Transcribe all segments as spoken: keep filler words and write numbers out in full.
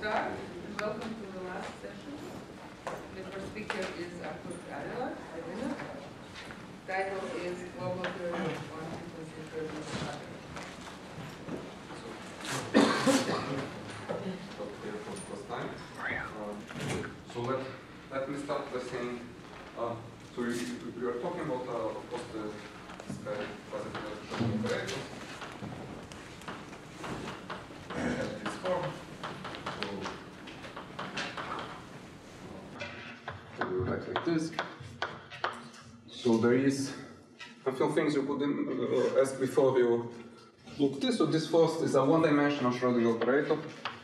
start. Welcome to the last session. The first speaker is Artur, Avila. Title is Global Theory of Quantum Frequency So let, let me start by saying, uh, so we, we are talking about, uh, of course, the this, uh, positive electron operators. At this form. So, we write like this. So there is a few things you could uh, ask before you look this. So this first is a one-dimensional Schrodinger operator.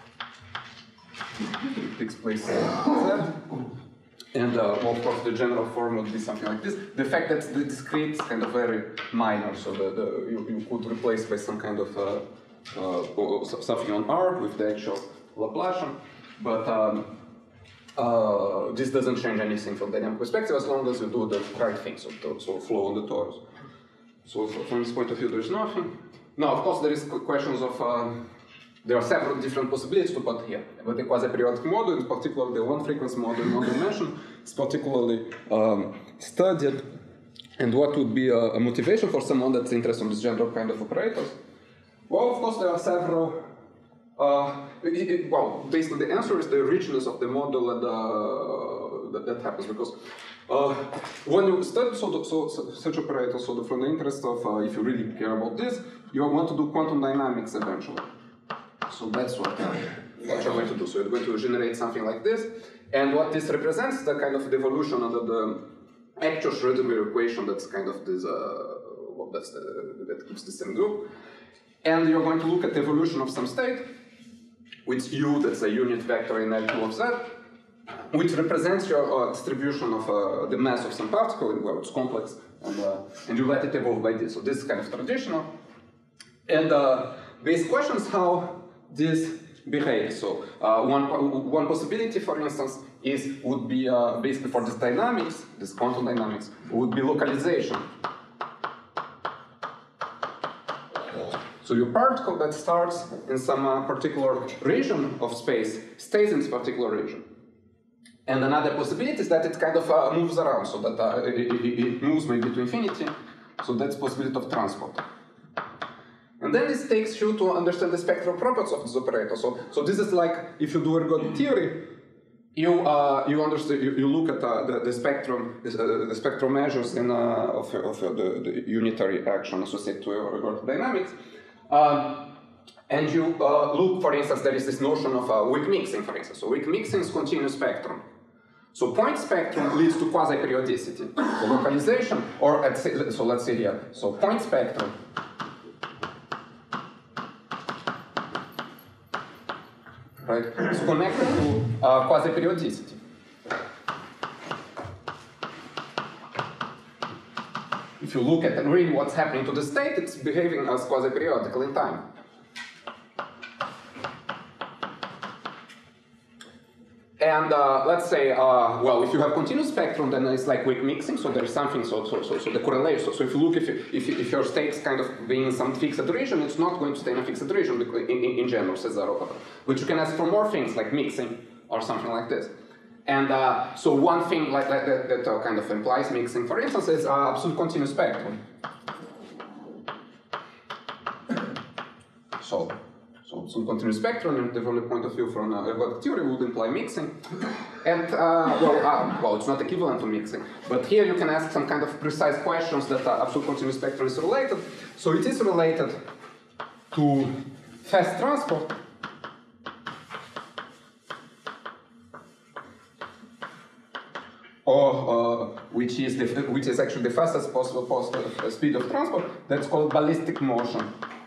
It takes place uh, Z. And uh, well, of course, the general form would be something like this. The fact that the discrete is kind of very minor, so the, the, you, you could replace by some kind of uh, uh, something on R with the actual Laplacian. But um, uh, this doesn't change anything from dynamic perspective as long as you do the right thing, so, so flow on the torus. So from this point of view, there's nothing. Now, of course, there is questions of. Uh, There are several different possibilities to put here. But the quasi-periodic model, in particular the one-frequency model in one dimension, is particularly um, studied. And what would be a, a motivation for someone that's interested in this general kind of operators? Well, of course, there are several. Uh, it, it, well, basically, the answer is the richness of the model and, uh, that, that happens because uh, when you study so, so, so, such operators, so the, from the interest of, uh, if you really care about this, you want to do quantum dynamics eventually. So that's what, uh, what you're going to do. So you're going to generate something like this. And what this represents is the kind of devolution under the actual Schrodinger equation that's kind of this, uh, well, that's the, that keeps the same group. And you're going to look at the evolution of some state, with U, that's a unit vector in L two of Z, which represents your uh, distribution of uh, the mass of some particle, well, it's complex, and, uh, and you let it evolve by this. So this is kind of traditional. And uh, basic question is how this behaves. So uh, one, one possibility, for instance, is would be uh, basically for this dynamics, this quantum dynamics, would be localization. So your particle that starts in some uh, particular region of space stays in this particular region. And another possibility is that it kind of uh, moves around, so that uh, it, it, it moves maybe to infinity. So that's possibility of transport. And then this takes you to understand the spectral properties of this operator. So, so this is like if you do ergodic theory, you uh, you understand you, you look at uh, the, the spectrum the, uh, the spectral measures in uh, of, of uh, the, the unitary action associated to ergodic dynamics, um, and you uh, look, for instance, there is this notion of uh, weak mixing, for instance. So weak mixing is continuous spectrum. So point spectrum leads to quasi-periodicity. So localization, or at, so let's see here. So point spectrum. Right? It's connected to uh, quasi-periodicity. If you look at really what's happening to the state, it's behaving as quasi-periodical in time. And uh, let's say, uh, well, if you have continuous spectrum, then it's like weak mixing, so there's something, so so so, so the correlation. So, so if you look, if, you, if, you, if your state's kind of being in some fixed region, it's not going to stay in a fixed region in, in, in general, says zero. But you can ask for more things like mixing or something like this. And uh, so one thing like, like that, that uh, kind of implies mixing, for instance, is uh, absolute continuous spectrum. So. So, some continuous spectrum, and from the point of view from uh, ergodic theory, would imply mixing. And, uh, well, uh, well, it's not equivalent to mixing. But here you can ask some kind of precise questions that uh, absolute continuous spectrum is related. So it is related to fast transport. Or uh, which is the, which is actually the fastest possible post, uh, speed of transport. That's called ballistic motion.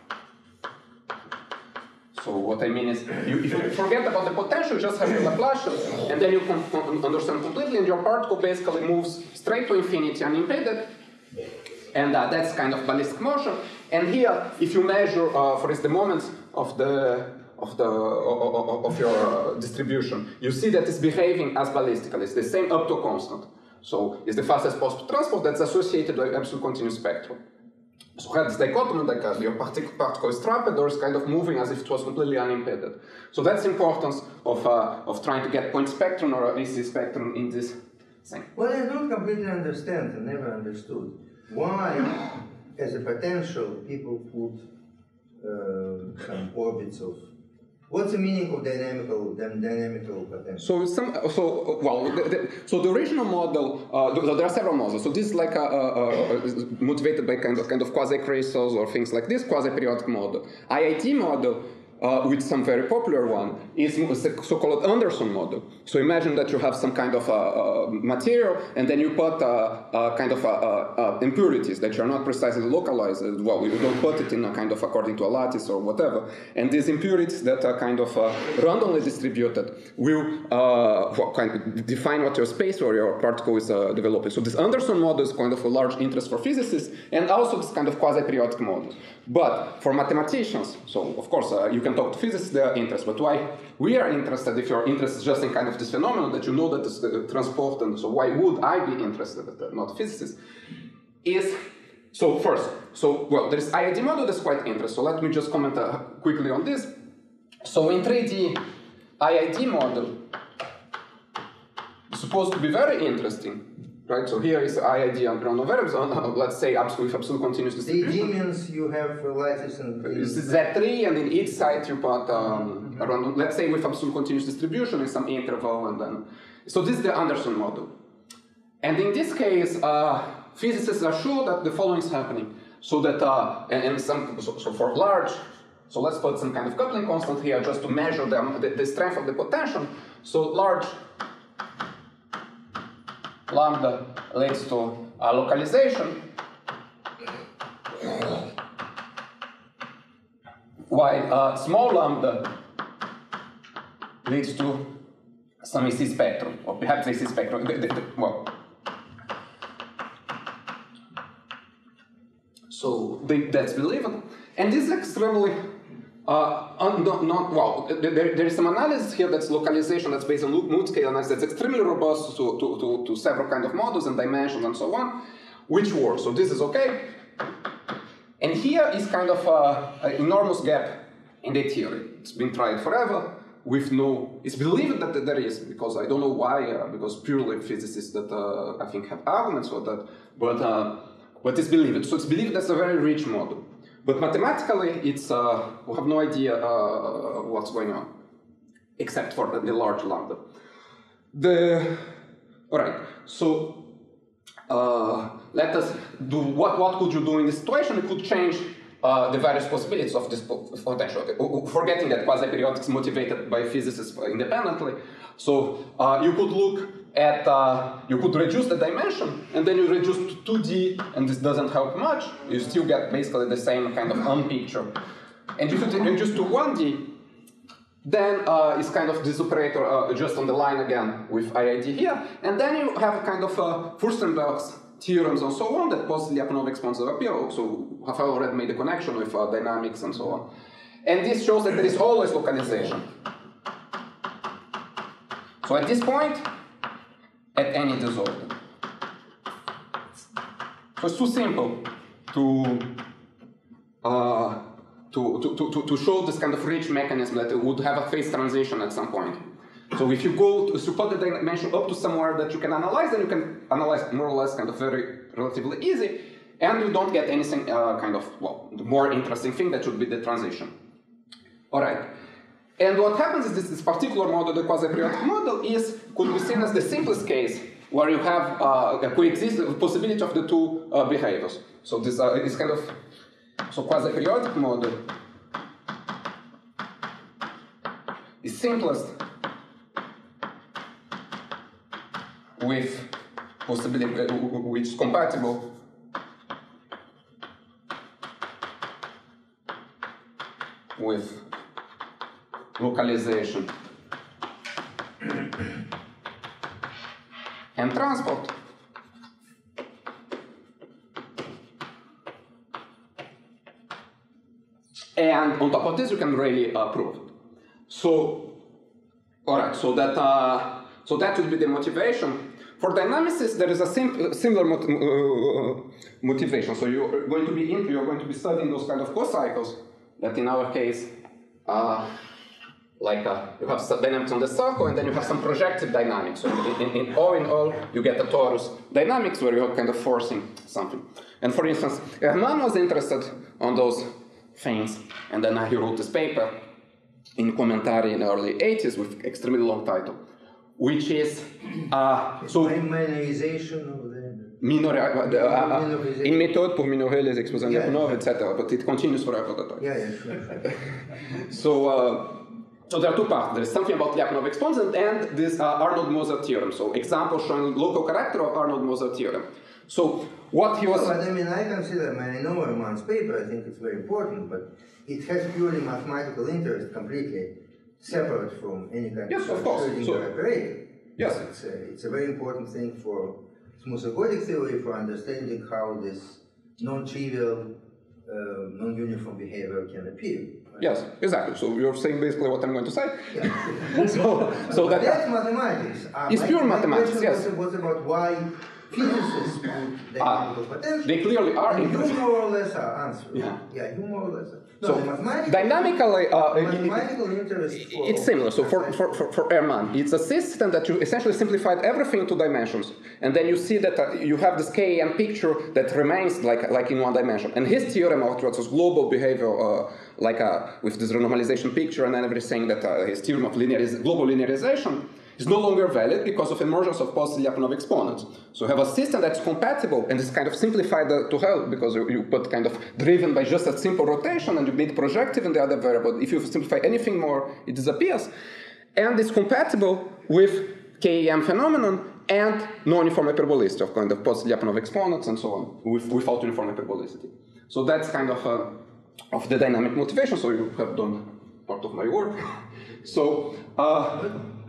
So what I mean is, you, if you forget about the potential, just have your Laplacian, and then you can understand completely, and your particle basically moves straight to infinity unimpeded, and uh, that's kind of ballistic motion. And here, if you measure, uh, for instance, the moments of the of the of, of your uh, distribution, you see that it's behaving as ballistical. It's the same up to constant. So it's the fastest possible transport that's associated with absolute continuous spectrum. So we had this dichotomy, like uh, your partic particle is trapped, or is kind of moving as if it was completely unimpeded. So that's the importance of, uh, of trying to get point spectrum or a V C spectrum in this thing. Well, I don't completely understand, I never understood why, as a potential, people put uh, some orbits of. What's the meaning of dynamical dynamical potential? So some, so well, the, the, so the original model, uh, there are several models. So this is like a, a, a, motivated by kind of kind of quasi crystals or things like this quasi-periodic model. I I T model, uh, with some very popular one, is the so-called Anderson model. So imagine that you have some kind of uh, uh, material, and then you put uh, uh, kind of uh, uh, impurities that are not precisely localized. Well, you don't put it in a kind of according to a lattice or whatever. And these impurities that are kind of uh, randomly distributed will uh, kind of define what your space or your particle is uh, developing. So this Anderson model is kind of a large interest for physicists, and also this kind of quasi-periodic model. But for mathematicians, so of course uh, you can talk to physicists, they are interested. But why we are interested, if your interest is just in kind of this phenomenon that you know that is uh, transport, and so why would I be interested, not physicists, is, so first, so well, there is I I D model that's quite interesting. So let me just comment uh, quickly on this. So in three D, I I D model is supposed to be very interesting. Right, so here is I I D on ground of variables, on, uh, let's say absolute, with absolute continuous distribution. The D means you have uh, lattice and... It's Z three, and in each side you put, um, mm-hmm. around, let's say with absolute continuous distribution in some interval, and then... So this is the Anderson model. And in this case, uh, physicists are sure that the following is happening. So that, uh, and, and some, so, so for large, so let's put some kind of coupling constant here just to measure them, the, the strength of the potential. So large lambda leads to a localization, while uh, small lambda leads to some E C spectrum, or perhaps E C spectrum. Well, so that's believable, and this is extremely Uh, not, not, well, there, there is some analysis here that's localization that's based on mood scale analysis that's extremely robust to, to, to, to several kind of models and dimensions and so on, which works. So this is okay. And here is kind of an enormous gap in the theory. It's been tried forever with no, it's believed that there is, because I don't know why, uh, because purely physicists that uh, I think have arguments for that, but, uh, but it's believed. So it's believed that's a very rich model. But mathematically, it's, uh, we have no idea uh, what's going on, except for the, the large lambda. The, all right, so uh, let us do, what, what could you do in this situation? You could change uh, the various possibilities of this potential, okay. Forgetting that quasi-periodics is motivated by physicists independently. So uh, you could look at, uh, you could reduce the dimension, and then you reduce to two D, and this doesn't help much. You still get basically the same kind of um picture. And if you reduce to one D, then uh, it's kind of this operator uh, just on the line again with I I D here, and then you have a kind of uh, Furstenberg's theorems and so on that post Lyapunov expansive appear. So have already made a connection with uh, dynamics and so on. And this shows that there is always localization. So at this point, at any disorder. So it's too simple to, uh, to, to, to, to show this kind of rich mechanism that it would have a phase transition at some point. So if you go to support the dimension up to somewhere that you can analyze, then you can analyze more or less kind of very relatively easy, and you don't get anything uh, kind of, well, the more interesting thing that should be the transition. All right. And what happens is this, this particular model, the quasi-periodic model, is could be seen as the simplest case where you have uh, a coexistence possibility of the two uh, behaviors. So this uh, is kind of so quasi-periodic model is simplest with possibility uh, which is compatible with localization and transport. And on top of this, you can really uh, prove it. So, all right. So that uh, so that would be the motivation. For dynamicists, there is a sim similar mot uh, motivation. So you're going to be in, you're going to be studying those kind of co-cycles that, in our case, uh, like uh, you have some dynamics on the circle, and then you have some projective dynamics. So in, in, in all in all, you get a torus dynamics where you're kind of forcing something. And for instance, Hermann was interested on those things, and then he wrote this paper in Commentary in the early eighties with extremely long title, which is uh, so minorization of the minor, uh, the, uh, uh, une méthode pour minorer les exposants yeah. Lyapunov, et cetera. But it continues forever. That yeah, yeah, sure. so. Uh, So there are two parts. There is something about Lyapunov exponent and this uh, Arnold-Moser theorem. So example showing local character of Arnold-Moser theorem. So what he was... No, but I mean, I consider, I mean, I know Hermann's paper, I think it's very important, but it has purely mathematical interest, completely separate from any kind yes, of, of course. Schrodinger So, operator. yes. It's a, it's a very important thing for smooth ergodic theory, for understanding how this non-trivial, uh, non-uniform behavior can appear. Right? Yes, exactly. So you're saying basically what I'm going to say. Yeah. so, so that that's mathematics. Uh, it's my, pure my mathematics. Yes. Was, was about why physicists put dynamical uh, potential. They clearly are. And you more or less are answering. Yeah. Yeah, you more or less are. No, So mathematical, dynamically, uh, mathematical it, interest for it's similar. So for, for, for, for Hermann, it's a system that you essentially simplified everything into dimensions, and then you see that uh, you have this K M picture that remains like like in one dimension. And his theorem of what was global behavior, uh, like uh, with this renormalization picture and then everything, that uh, his theorem of lineariz global linearization is no longer valid because of emergence of positive Lyapunov exponents. So you have a system that's compatible and is kind of simplified uh, to hell because you, you put kind of driven by just a simple rotation and you made projective in the other variable. If you simplify anything more, it disappears. And it's compatible with K M phenomenon and non-uniform hyperbolicity of kind of positive Lyapunov exponents and so on, with, without uniform hyperbolicity. So that's kind of uh, of the dynamic motivation. So you have done part of my work. So. Uh,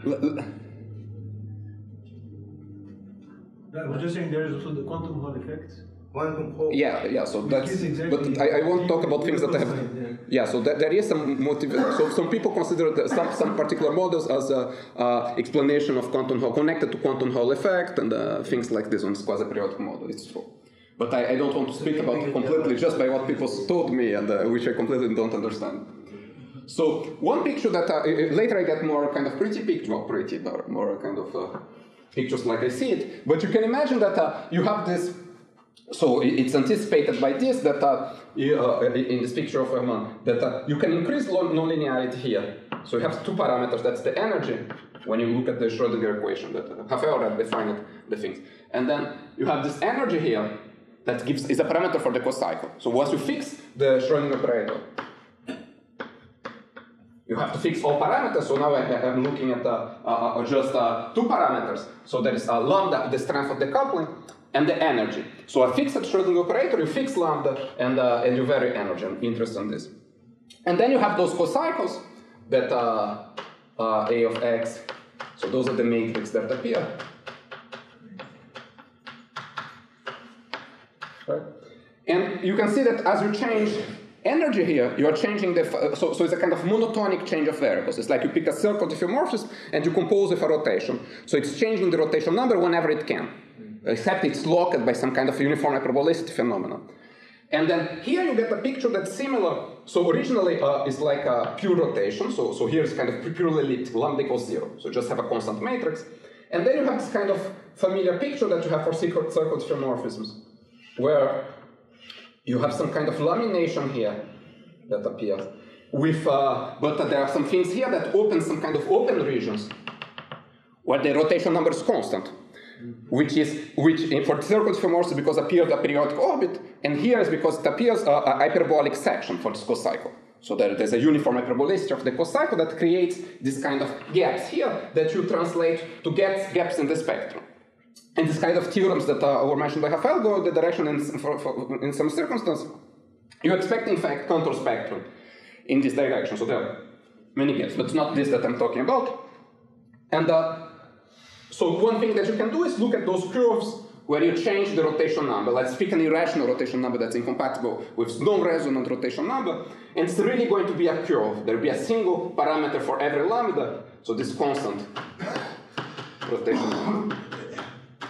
I was just saying there is also the quantum Hall effect. quantum Hall. Yeah, yeah. So that's. Exactly but I, I won't talk about things that I have. Yeah. So that, there is some motive. So some people consider the, some some particular models as a uh, explanation of quantum Hall connected to quantum Hall effect and uh, things like this on this quasi-periodic model. It's true. But I, I don't want to speak about it completely just by what people told me and uh, which I completely don't understand. So one picture that uh, later I get more kind of pretty picture, not pretty, but more kind of uh, pictures like I see it. But you can imagine that uh, you have this. So it's anticipated by this that uh, you, uh, in this picture of Hermann that uh, you can increase nonlinearity here. So you have two parameters. That's the energy when you look at the Schrodinger equation that uh, Avila had defined the things, and then you have this energy here that gives is a parameter for the cocycle. So once you fix the Schrodinger operator, you have to fix all parameters. So now I, I'm looking at uh, uh, just uh, two parameters. So there is uh, lambda, the strength of the coupling, and the energy. So I fix the Schrodinger operator, you fix lambda, and, uh, and you vary energy. I'm interested in this. And then you have those cocycles that uh, uh, A of x. So those are the matrix that appear. Right? And you can see that as you change energy here, you are changing the, so, so it's a kind of monotonic change of variables. It's like you pick a circle diffeomorphism and you compose with a rotation. So it's changing the rotation number whenever it can, except it's locked by some kind of uniform hyperbolicity phenomenon. And then here you get a picture that's similar. So originally uh, it's like a pure rotation. So, so here it's kind of purely elliptic, lambda equals zero. So just have a constant matrix. And then you have this kind of familiar picture that you have for circle diffeomorphisms, where you have some kind of lamination here that appears, with, uh, but uh, there are some things here that open some kind of open regions where the rotation number is constant, which is, which for circle diffeomorphism because appears a periodic orbit, and here is because it appears a, a hyperbolic section for this cocycle. So there, there's a uniform hyperbolicity of the cocycle that creates this kind of gaps here that you translate to gaps, gaps in the spectrum. And this kind of theorems that uh, were mentioned by Avila go the direction in, for, for, in some circumstances. You expect, in fact, contour spectrum in this direction. So there are many gaps, but it's not this that I'm talking about. And uh, so one thing that you can do is look at those curves where you change the rotation number. Let's pick an irrational rotation number that's incompatible with non-resonant rotation number. And it's really going to be a curve. There will be a single parameter for every lambda. So this constant rotation number.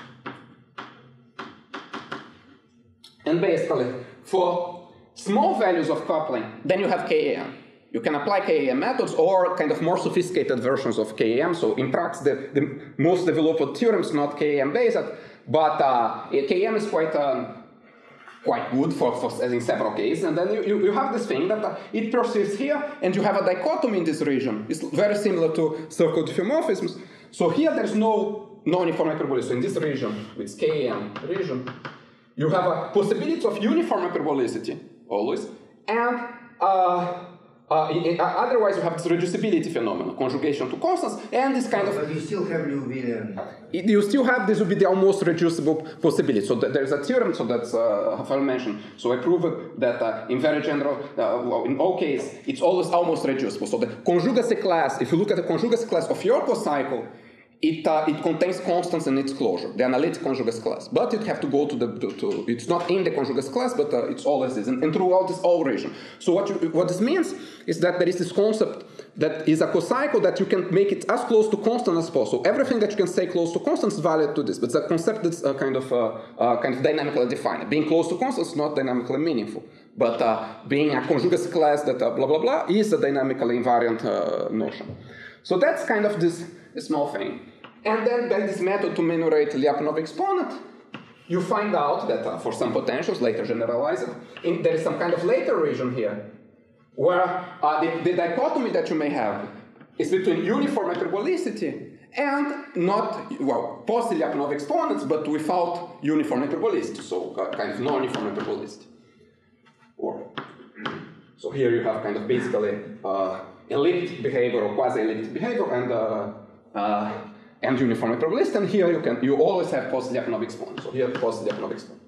And basically, for small values of coupling, then you have K A M. You can apply K A M methods or kind of more sophisticated versions of K A M. So in practice, the, the most developed theorem is not K A M based, but uh, K A M is quite um, quite good for, for in several cases. And then you, you, you have this thing that uh, it persists here, and you have a dichotomy in this region. It's very similar to circle diffeomorphisms. So here there's no non-uniform hyperbolicity. So in this region, with K A M region, you have a possibility of uniform hyperbolicity always, and uh, Uh, in, uh, otherwise, you have this reducibility phenomenon, conjugation to constants, and this kind of. But you still have Liouvillean. You still have this would be the almost reducible possibility. So th there's a theorem, so that's uh, Rafael mentioned. So I proved that uh, in very general, uh, well, in all cases, it's always almost reducible. So the conjugacy class, if you look at the conjugacy class of your cocycle, it uh, it contains constants in its closure, the analytic conjugacy class. But you have to go to the to, to it's not in the conjugacy class, but uh, it's always is, and, and throughout this whole region. So what you, what this means is that there is this concept that is a cocycle that you can make it as close to constant as possible. Everything that you can say close to constant is valid to this, but it's a concept that's uh, kind of uh, uh, kind of dynamically defined. Being close to constant is not dynamically meaningful, but uh, being a conjugacy class that uh, blah blah blah is a dynamically invariant uh, notion. So that's kind of this small thing. And then by this method to enumerate Lyapunov exponent, you find out that uh, for some potentials, later generalized, in, there is some kind of later region here, where uh, the, the dichotomy that you may have is between uniform hyperbolicity and not, well, positive Lyapunov exponents, but without uniform hyperbolicity, so uh, kind of non-uniform hyperbolicity. Or, so here you have kind of basically uh, elliptic behavior or quasi-elliptic behavior, and uh, uh, and uniform hyperbolicity, and here you can you always have positive Lyapunov exponent. So here positive Lyapunov exponent.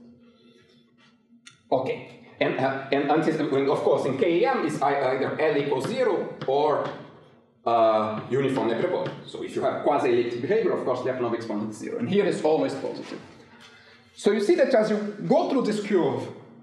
Okay, and uh, and until, of course in K A M is either L equals zero or uh, uniform hyperbolic. So if you have quasi-elliptic behavior, of course Lyapunov exponent is zero, and here it's always positive. So you see that as you go through this curve,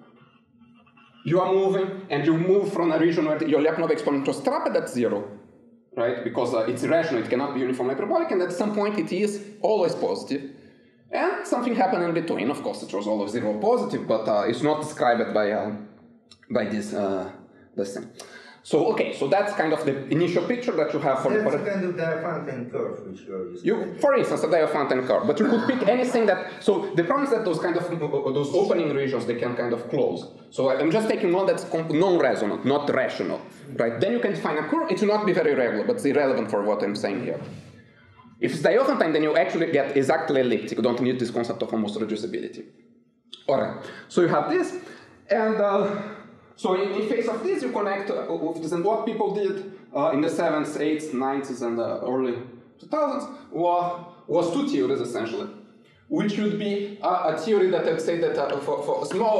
you are moving, and you move from a region where your Lyapunov exponent was trapped at zero. Right, because uh, it's irrational, it cannot be uniform hyperbolic, and at some point it is always positive. And something happened in between. Of course, it was always zero positive, but uh, it's not described by uh, by this uh, this thing. So okay, so that's kind of the initial picture that you have for that's for a kind of Diophantine curve, which you're you, for instance, a Diophantine curve. But you could pick anything that. So the problem is that those kind of those opening regions they can kind of close. So I'm just taking one that's non-resonant, not rational. Right? Then you can define a curve. It will not be very regular, but it's irrelevant for what I'm saying here. If it's Diophantine, then you actually get exactly elliptic. You don't need this concept of almost reducibility. All right. So you have this, and uh, so in, in face of this, you connect uh, with this. And what people did uh, in the seventies, eighties, nineties, and uh, early two thousands was, was two theories essentially, which would be uh, a theory that I'd say that uh, for, for small,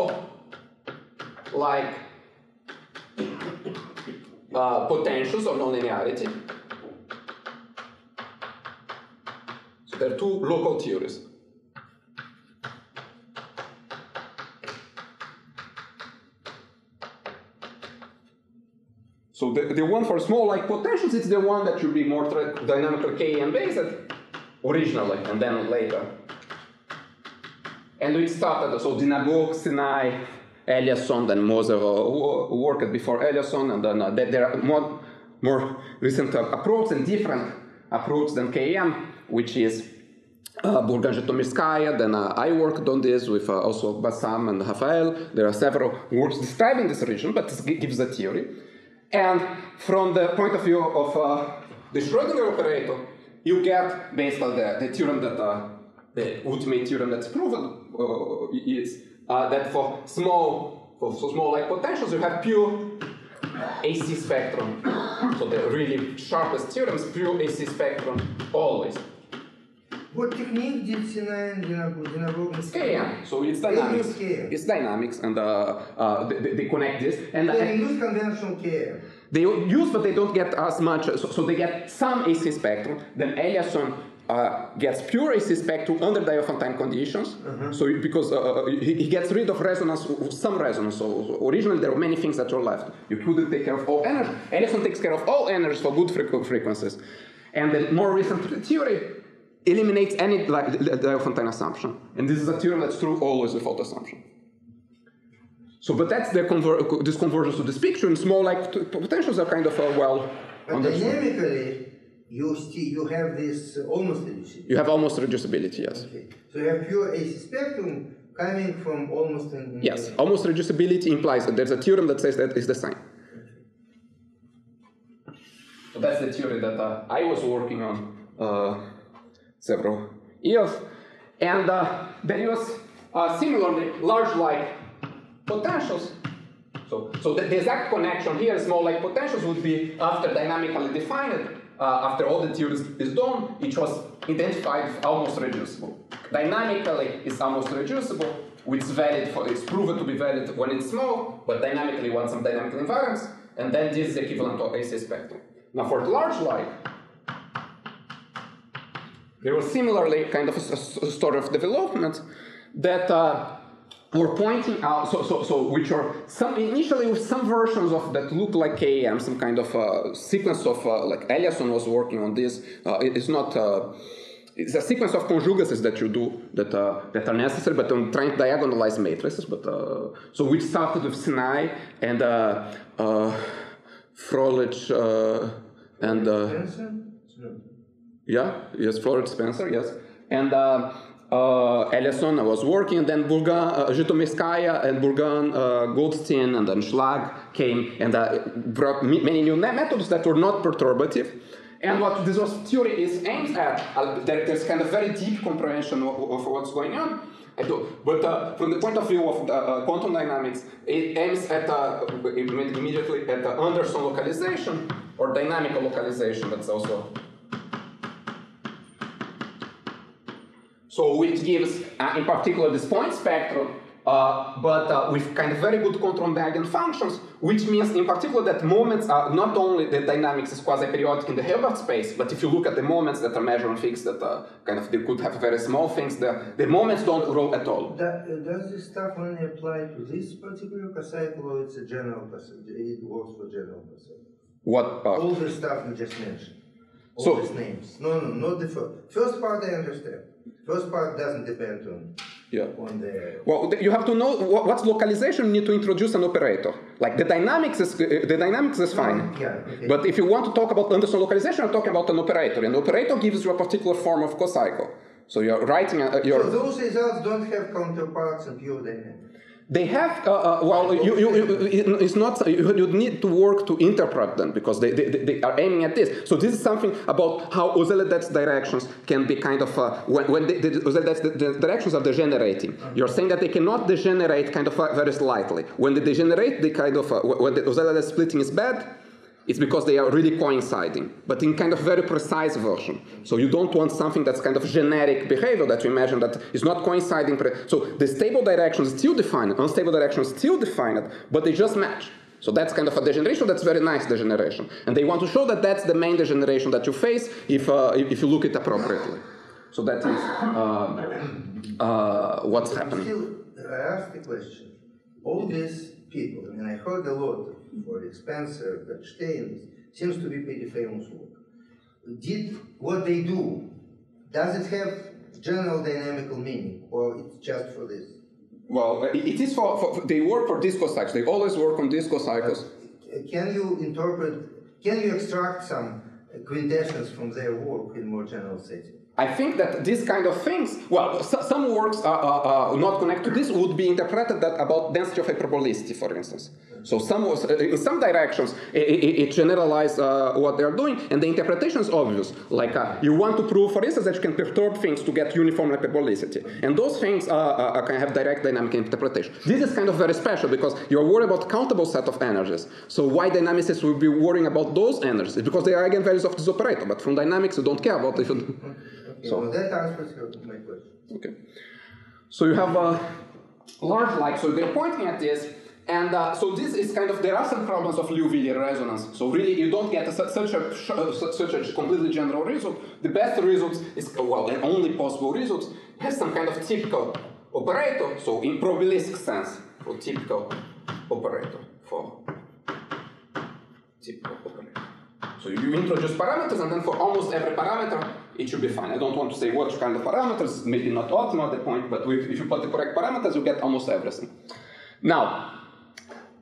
like. Uh, potentials of nonlinearity. So there are two local theories. So the, the one for small like potentials is the one that should be more dynamically K A M based originally and then later. And we started, so Dynamical, Sinai, Eliasson, then Moser uh, worked before Eliasson, and then uh, there are more, more recent uh, approaches and different approaches than K A M, which is uh, Burgan-Zhytomyrskaya. Then uh, I worked on this with uh, also Bassam and Rafael. There are several works describing this region, but this gives a theory. And from the point of view of uh, the Schrodinger operator, you get basically the, the theorem that uh, the ultimate theorem that's proven uh, is. Uh, that for small, for so small like potentials, you have pure A C spectrum. So the really sharpest theorems, pure A C spectrum, always. What technique did Sinai and Dynamical? K A M. So it's dynamics. It's dynamics, and uh, uh, they, they connect this. And they uh, use conventional K A M. They use, but they don't get as much. So, so they get some A C spectrum. Then Eliasson Uh, gets pure A C spectrum under Diophantine conditions. Uh-huh. So because uh, he, he gets rid of resonance, some resonance. So, so originally there are many things that are left. You couldn't take care of all energy. Eliasson takes care of all energies for good frequencies. And the more recent theory eliminates any like, Diophantine assumption. And this is a theorem that's true always without assumption. So, but that's the conver this convergence to this picture, and small like potentials are kind of uh, well but understood. Dynamically, you still you have this uh, almost reducibility. You have almost reducibility, yes. Okay. So you have pure A C spectrum coming from almost an. Yes, almost reducibility implies that there's a theorem that says that is the sign. So that's the theory that uh, I was working on uh, several years, and uh, there was uh, similarly large like potentials. So, so the, the exact connection here, small like potentials, would be after dynamically defined. Uh, after all the theories is done, it was identified as almost reducible. Dynamically, it's almost reducible, which is valid for, it's proven to be valid when it's small, but dynamically want some dynamical invariance, and then this is equivalent to A C spectrum. Now for the large like, there was similarly kind of a, a story of development that uh, were pointing out, so, so, so which are some initially with some versions of that look like K A M, some kind of uh, sequence of uh, like Eliasson was working on this. Uh, it, it's not. Uh, it's a sequence of conjugacies that you do that uh, that are necessary, but I'm trying to diagonalize matrices. But uh, so we started with Sinai and uh, uh, Froelich uh, and uh, yeah, yes, Froelich Spencer, yes, and. Uh, Uh, Eliasson was working, and then Bourgain, uh, Zhytomyskaya and Bourgain, uh, Goldstein, and then Schlag came and uh, brought many new methods that were not perturbative. And what this was theory is aims at, uh, there, there's kind of very deep comprehension of, of what's going on. But uh, from the point of view of the, uh, quantum dynamics, it aims at uh, immediately at the Anderson localization or dynamical localization. That's also. So which gives, uh, in particular, this point spectrum, uh, but uh, with kind of very good control on the eigenfunctions, which means, in particular, that moments are not only the dynamics is quasi-periodic in the Hilbert space, but if you look at the moments that are measuring things that uh, kind of they could have very small things, the, the moments don't roll at all. That, uh, does this stuff only apply to this particular cocycle, or it's a general cocycle? It works for general cocycle. What part? All the stuff you just mentioned. All so, these names. No, no, not the first. First part I understand. First part doesn't depend on, yeah. on the... Well, you have to know what, what's localization. You need to introduce an operator. Like the dynamics is, uh, the dynamics is fine. Oh, yeah, okay. But if you want to talk about Anderson localization, you're talking about an operator. And the operator gives you a particular form of cocycle. So you're writing... A, you're so those results don't have counterparts in pure dynamics? They have, uh, uh, well, you, you, you, it's not, you, you need to work to interpret them because they, they, they are aiming at this. So this is something about how Ozellets directions can be kind of, uh, when, when they, the Ozellets directions are degenerating. You're saying that they cannot degenerate kind of uh, very slightly. When they degenerate, they kind of, uh, when the Ozellets splitting is bad, it's because they are really coinciding, but in kind of very precise version. So you don't want something that's kind of generic behavior that you imagine that is not coinciding. So the stable direction is still defined, unstable direction is still defined, but they just match. So that's kind of a degeneration that's very nice degeneration. And they want to show that that's the main degeneration that you face if, uh, if you look at it appropriately. So that is uh, uh, what's happening. Still, I asked the question. All these people, I mean, I heard a lot for Spencer, but Stein seems to be pretty famous work. Did what they do, does it have general dynamical meaning, or it's just for this? Well, it is for, for they work for disco cycles. They always work on disco cycles. But can you interpret, can you extract some quintessence from their work in more general setting? I think that these kind of things, well, so, some works are, are, are not connected to this would be interpreted that about density of hyperbolicity, for instance. So some was, in some directions, it, it, it generalizes uh, what they're doing, and the interpretation is obvious. Like uh, you want to prove, for instance, that you can perturb things to get uniform hyperbolicity, and those things uh, uh, can have direct dynamic interpretation. This is kind of very special because you're worried about countable set of energies. So why dynamicists will be worrying about those energies? Because they are eigenvalues of this operator, but from dynamics you don't care about if you. Okay, So, well, that answers my question. Okay. So you have a large like, so they're pointing at this, and uh, so this is kind of, there are some problems of Liouville resonance. So really you don't get a, such, a, such a completely general result. The best result is, well, the only possible result has some kind of typical operator, so in probabilistic sense, for typical operator, for typical operator. So you introduce parameters, and then for almost every parameter, it should be fine. I don't want to say what kind of parameters, maybe not optimal at the point, but if you put the correct parameters, you get almost everything. Now,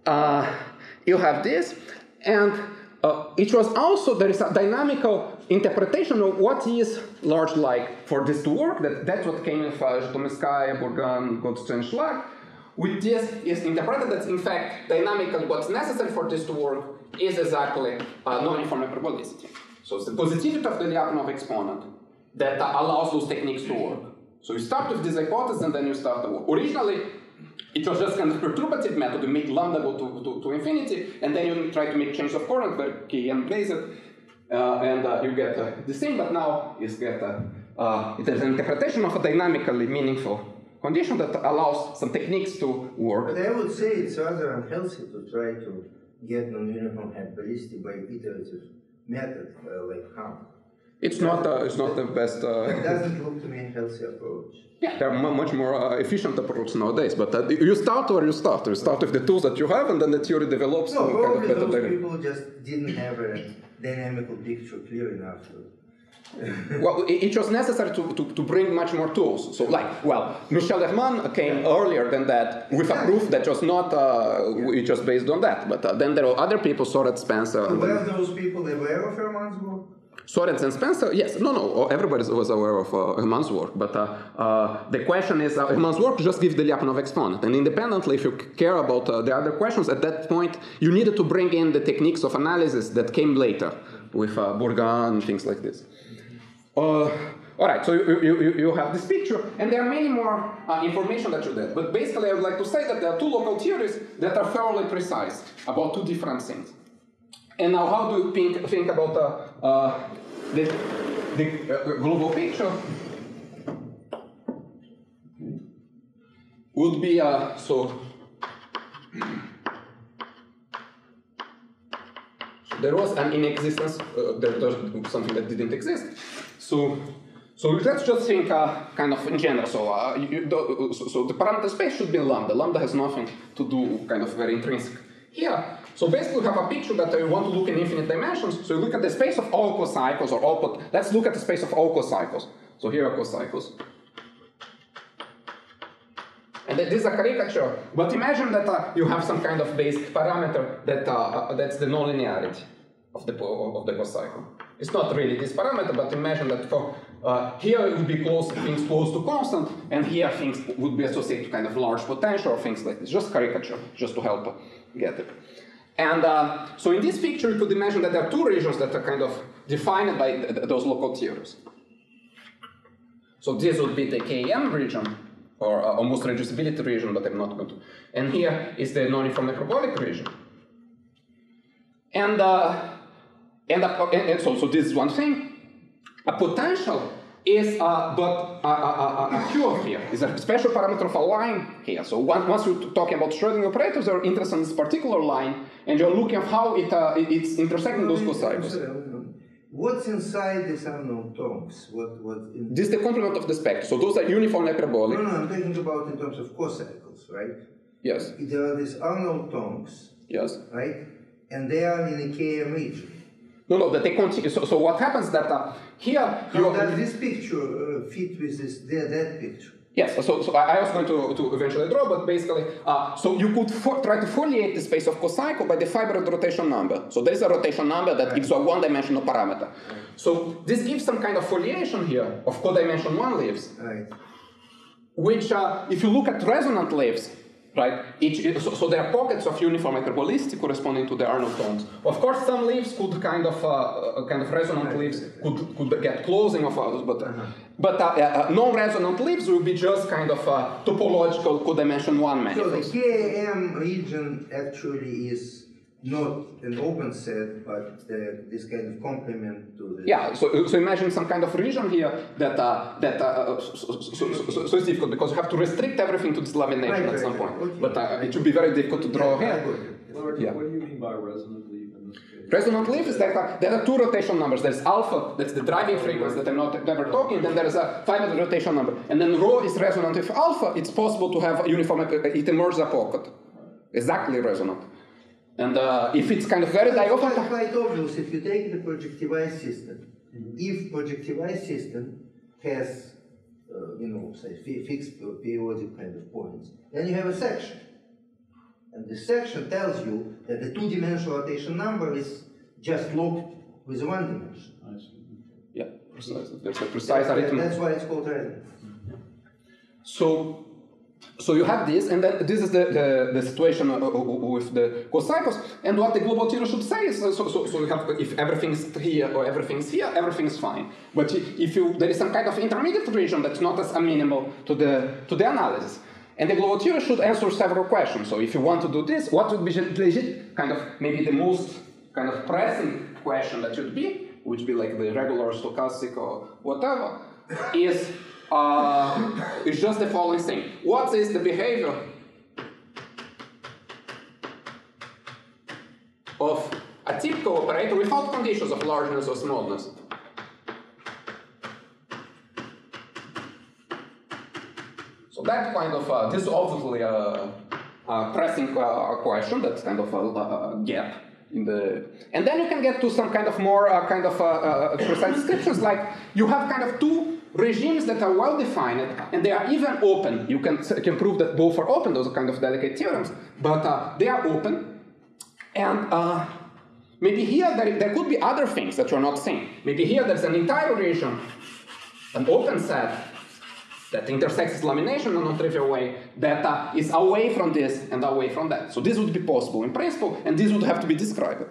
uh, you have this, and uh, it was also, there is a dynamical interpretation of what is large like for this to work. That, that's what came with uh, Zhytomyskaya, Burgan, Goldstein, Schlag. With this is interpreted that in fact dynamically what's necessary for this to work is exactly uh, non-uniform hyperbolicity. So it's the positivity of the Lyapunov exponent that uh, allows those techniques to work. So you start with this hypothesis and then you start the work. Originally, it was just kind of perturbative method. You make lambda go to, to, to infinity, and then you try to make change of current where K n plays it, uh, and uh, you get uh, the same, but now you get uh, uh, it is an interpretation of a dynamically meaningful condition that allows some techniques to work. But I would say it's rather unhealthy to try to get non-uniform hyperbolicity by iterative method, uh, like how. It's not, uh, it's not the best... Uh, it doesn't look to me a healthy approach. Yeah, there are much more uh, efficient approaches nowadays, but uh, you start where you start. You start with the tools that you have, and then the theory develops. No, probably kind of better those data. people just didn't have a dynamical picture clear enough to... Well, it, it was necessary to, to, to bring much more tools. So, like, well, Michel Herman came yeah. earlier than that with a proof that was not, uh, yeah. it was based on that. But uh, then there were other people, Soret, Spencer. So were those people aware of Herman's work? Soret and Spencer, yes, no, no, everybody was aware of uh, Herman's work, but uh, uh, the question is, uh, Herman's work just gives the Lyapunov exponent, and independently, if you care about uh, the other questions, at that point, you needed to bring in the techniques of analysis that came later, with uh, Burgan and things like this. Uh, all right, so you, you, you have this picture, and there are many more uh, information that you did, but basically I would like to say that there are two local theories that are fairly precise about two different things. And now, how do you think, think about uh, uh, the, the uh, global picture? Would be uh, so. So there was an in existence. Uh, there was something that didn't exist. So, so let's just think uh, kind of in general. So, uh, you, the, so, so the parameter space should be lambda. Lambda has nothing to do, kind of very intrinsic here. So basically we have a picture that you want to look in infinite dimensions. So you look at the space of all cocycles or all, let's look at the space of all cocycles. So here are cocycles. And this is a caricature, but imagine that uh, you have some kind of basic parameter that, uh, uh, that's the nonlinearity of the, of the cocycle. It's not really this parameter, but imagine that for uh, here it would be close, things close to constant, and here things would be associated to kind of large potential or things like this. Just caricature, just to help uh, get it. And uh, so in this picture, you could imagine that there are two regions that are kind of defined by th th those local theories. So this would be the K M region, or uh, almost reducibility region, but I'm not going to. And here is the non-uniform hyperbolic region. And, uh, and, uh, and, and so, so this is one thing. A potential is uh, but a, a, a, a Q here is a special parameter of a line here. So once, once you're talking about Schrodinger operators, you're interested in this particular line, and you're looking at how it, uh, it's intersecting those cocycles. What's inside these unknown terms? What, what in this is the complement of the spectrum. So those are uniform hyperbolic. No, no, I'm talking about in terms of cocycles, right? Yes. There are these unknown terms. Yes. Right? And they are in the K M region. No, no, that they continue. So, so what happens that uh, here... How does this picture uh, fit with this, that, that picture? Yes, so, so I was going to, to eventually draw, but basically, uh, so you could try to foliate the space of cocycle by the fiber rotation number. So there is a rotation number that right. gives a one-dimensional parameter. Right. So this gives some kind of foliation here of codimension one leaves, right. which, uh, if you look at resonant leaves, right? Each, so, so there are pockets of uniform hyperbolicity corresponding to the Arnold tones. Of course, some leaves could kind of uh, kind of resonant leaves could could get closing of others, but uh-huh. but uh, uh, non-resonant leaves will be just kind of uh, topological codimension one manifolds. So the K M region actually is not an open set, but the, this kind of complement to the... Yeah, so, so imagine some kind of region here that, uh, that uh, so, so, so, so, so it's difficult because you have to restrict everything to this lamination right, at right, some right, point. okay. But uh, it should be very difficult to draw yeah, here. Lord, Yeah. What do you mean by resonant leaf in this case? Resonant leaf is that uh, there are two rotation numbers. There's alpha, that's the driving frequency that I'm not never talking, then there is a five rotation number. And then rho is resonant with alpha. It's possible to have a uniform, it emerges a pocket. Exactly resonant. And uh, if it's kind of very diophanous... It's quite obvious if you take the projectivized system. Mm-hmm. If projectivized system has, uh, you know, say fixed periodic kind of points, then you have a section. And this section tells you that the two-dimensional rotation number is just locked with one dimension. I see. Yeah, precisely. There's a precise That- arithmetic. That's why it's called resonance. So, so you have this, and then this is the, the, the situation uh, uh, with the cocycles. And what the global theory should say is, uh, so, so, so you have, if everything's here or everything's here, everything's fine. But if you, there is some kind of intermediate region that's not as amenable to the, to the analysis. And the global theory should answer several questions. So if you want to do this, what would be legit, kind of, maybe the most kind of pressing question that should be, which be like the regular stochastic or whatever, is uh, is just the following thing. What is the behavior of a typical operator without conditions of largeness or smallness? So that kind of, uh, this is obviously a, a pressing uh, question, that's kind of a, a gap in the, and then you can get to some kind of more uh, kind of uh, uh, precise descriptions, like you have kind of two regimes that are well defined, and they are even open. You can, can prove that both are open, those are kind of delicate theorems, but uh, they are open, and uh, maybe here there, there could be other things that you're not seeing. Maybe here there's an entire region, an open set, that intersects lamination in a non-trivial way, that uh, is away from this and away from that. So this would be possible in principle, and this would have to be described.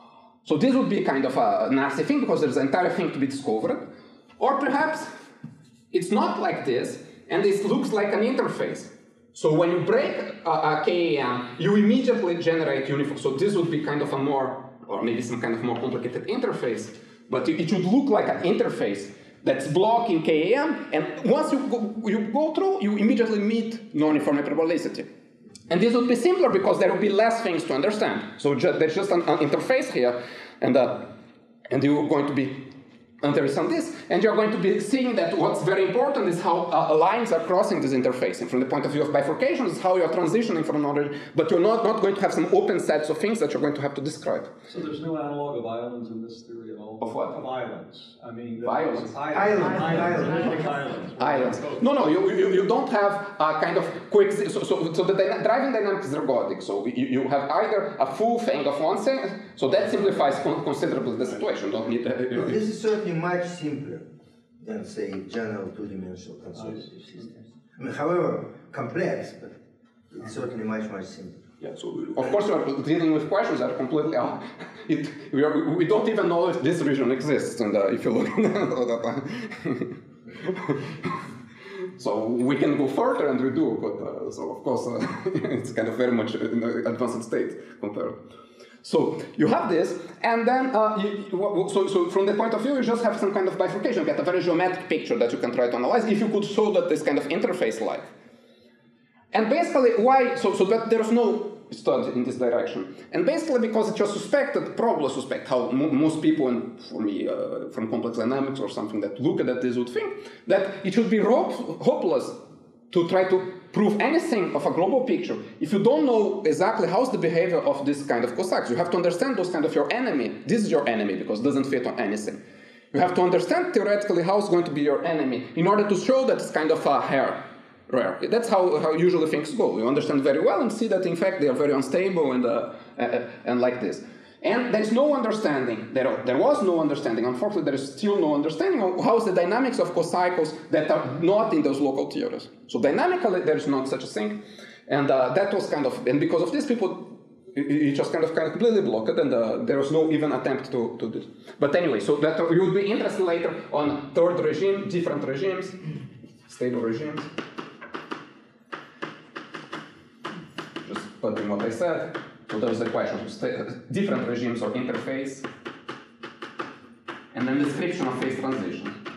So this would be kind of a nasty thing, because there's an entire thing to be discovered. Or perhaps it's not like this, and this looks like an interface. So when you break a, a K A M, you immediately generate uniform. So this would be kind of a more, or maybe some kind of more complicated interface, but it should look like an interface that's blocking K A M, and once you go, you go through, you immediately meet non-uniform hyperbolicity. And this would be simpler because there will be less things to understand. So ju there's just an, an interface here, and, uh, and you're going to be interested in this, and you're going to be seeing that what's very important is how uh, lines are crossing this interface. And from the point of view of bifurcation, is how you're transitioning from another, but you're not, not going to have some open sets of things that you're going to have to describe. So there's no analog of islands in this theory at all? Of what? Of islands. I mean, Of islands? Islands. Islands. Islands. Islands. Islands. No, no, you, you, you don't have a kind of quick, so, so, so the dyna driving dynamics is ergodic. So you, you have either a full thing of one thing, so that simplifies con considerably the situation. Don't need, uh, No, this is certainly much simpler than, say, general two-dimensional conservative systems. I mean, however complex, but it's certainly much, much simpler. Yeah, so of course we're dealing with questions that are completely out. It, we, are, we don't even know if this region exists, and uh, if you look so we can go further, and we do, but uh, so of course uh, it's kind of very much in an advanced state compared. So you have this, and then uh, you, so, so from the point of view, you just have some kind of bifurcation. You get a very geometric picture that you can try to analyze if you could show that this kind of interface-like. And basically, why? So, so that there's no study in this direction, and basically because it's just suspected, probably suspect how mo most people, and for me, uh, from complex dynamics or something that look at this would think that it should be hopeless to try to prove anything of a global picture if you don't know exactly how's the behavior of this kind of cocycles. You have to understand those kind of your enemy. This is your enemy because it doesn't fit on anything. You have to understand theoretically how it's going to be your enemy in order to show that it's kind of a hair. Rare. That's how, how usually things go. You understand very well and see that in fact they are very unstable and, uh, uh, and like this. And there is no understanding, there, are, there was no understanding, unfortunately there is still no understanding of how's the dynamics of cocycles that are not in those local theories. So dynamically there is not such a thing. And uh, that was kind of, and because of this people, it, it just kind of, kind of completely blocked and uh, there was no even attempt to, to do this. But anyway, so that you would be interested later on third regime, different regimes, stable regimes. But in what I said, so there's the question of different regimes or interface, and then description of phase transition.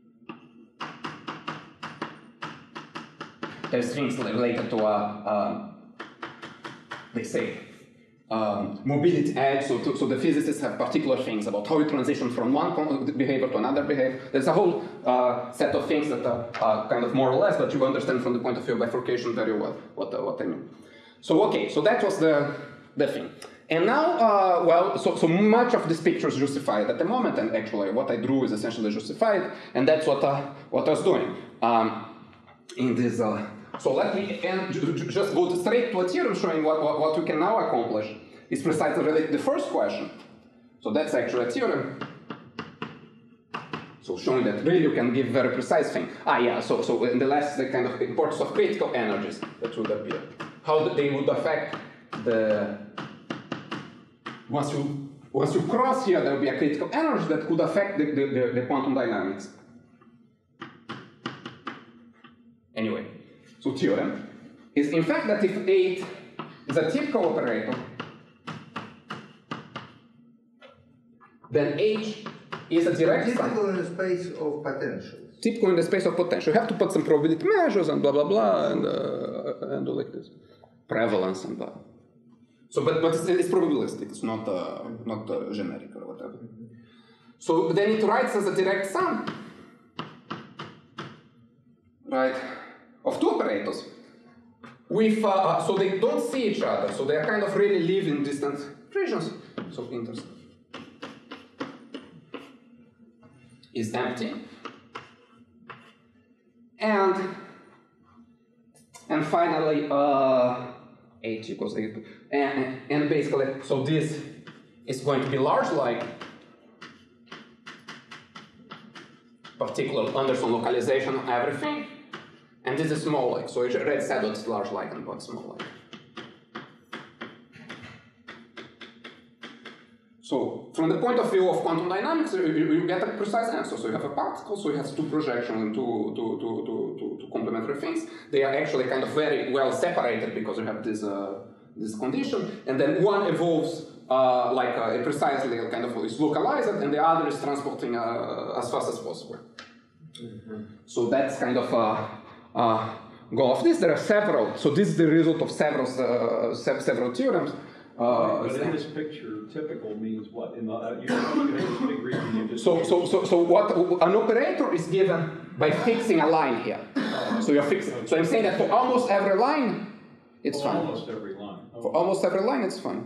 There's things related to, uh, uh, let's say, um, mobility edge, so, to, so the physicists have particular things about how you transition from one behavior to another behavior. There's a whole uh, set of things that are uh, kind of more or less, but you understand from the point of view of bifurcation very well what, uh, what I mean. So okay, so that was the, the thing. And now, uh, well, so, so much of this picture is justified at the moment, and actually what I drew is essentially justified, and that's what, uh, what I was doing um, in this uh, So let me and just go straight to a theorem showing what, what, what we can now accomplish. It's precisely related to the first question. So that's actually a theorem. So showing that really you can give very precise thing. Ah yeah, so, so in the last, the kind of importance of critical energies that would appear. How they would affect the, once you, once you cross here, there will be a critical energy that could affect the, the, the, the quantum dynamics. Anyway, so theorem is in fact that if eight is a typical operator, then H is a direct sum. Typical in the space of potentials. Typical in the space of potential. You have to put some probability measures and blah blah blah and uh, and do like this, prevalence and blah. So, but but it's, it's probabilistic. It's not uh, not uh, generic or whatever. So then it writes as a direct sum, right, of two operators. With uh, so they don't see each other. So they are kind of really live in distant regions. So interesting. Is empty, and and finally uh, H equals eight, and and basically so this is going to be large like particular Anderson localization of everything, and this is small like. So I already said it's large like and not small like. So, from the point of view of quantum dynamics, you, you get a precise answer. So you have a particle, so it has two projections and two, two, two, two, two, two complementary things. They are actually kind of very well separated because you have this, uh, this condition. And then one evolves uh, like uh, precisely kind of is localized, and the other is transporting uh, as fast as possible. Mm-hmm. So that's kind of a uh, uh, goal of this. There are several. So this is the result of several, uh, se several theorems. Uh, but in this picture, typical means what? In the, uh, you have this big region you just so, so, so, so what an operator is given by fixing a line here. Uh, so you're fixing. So I'm saying that for almost every line, it's for fine. Almost every line. Oh. For almost every line, it's fine.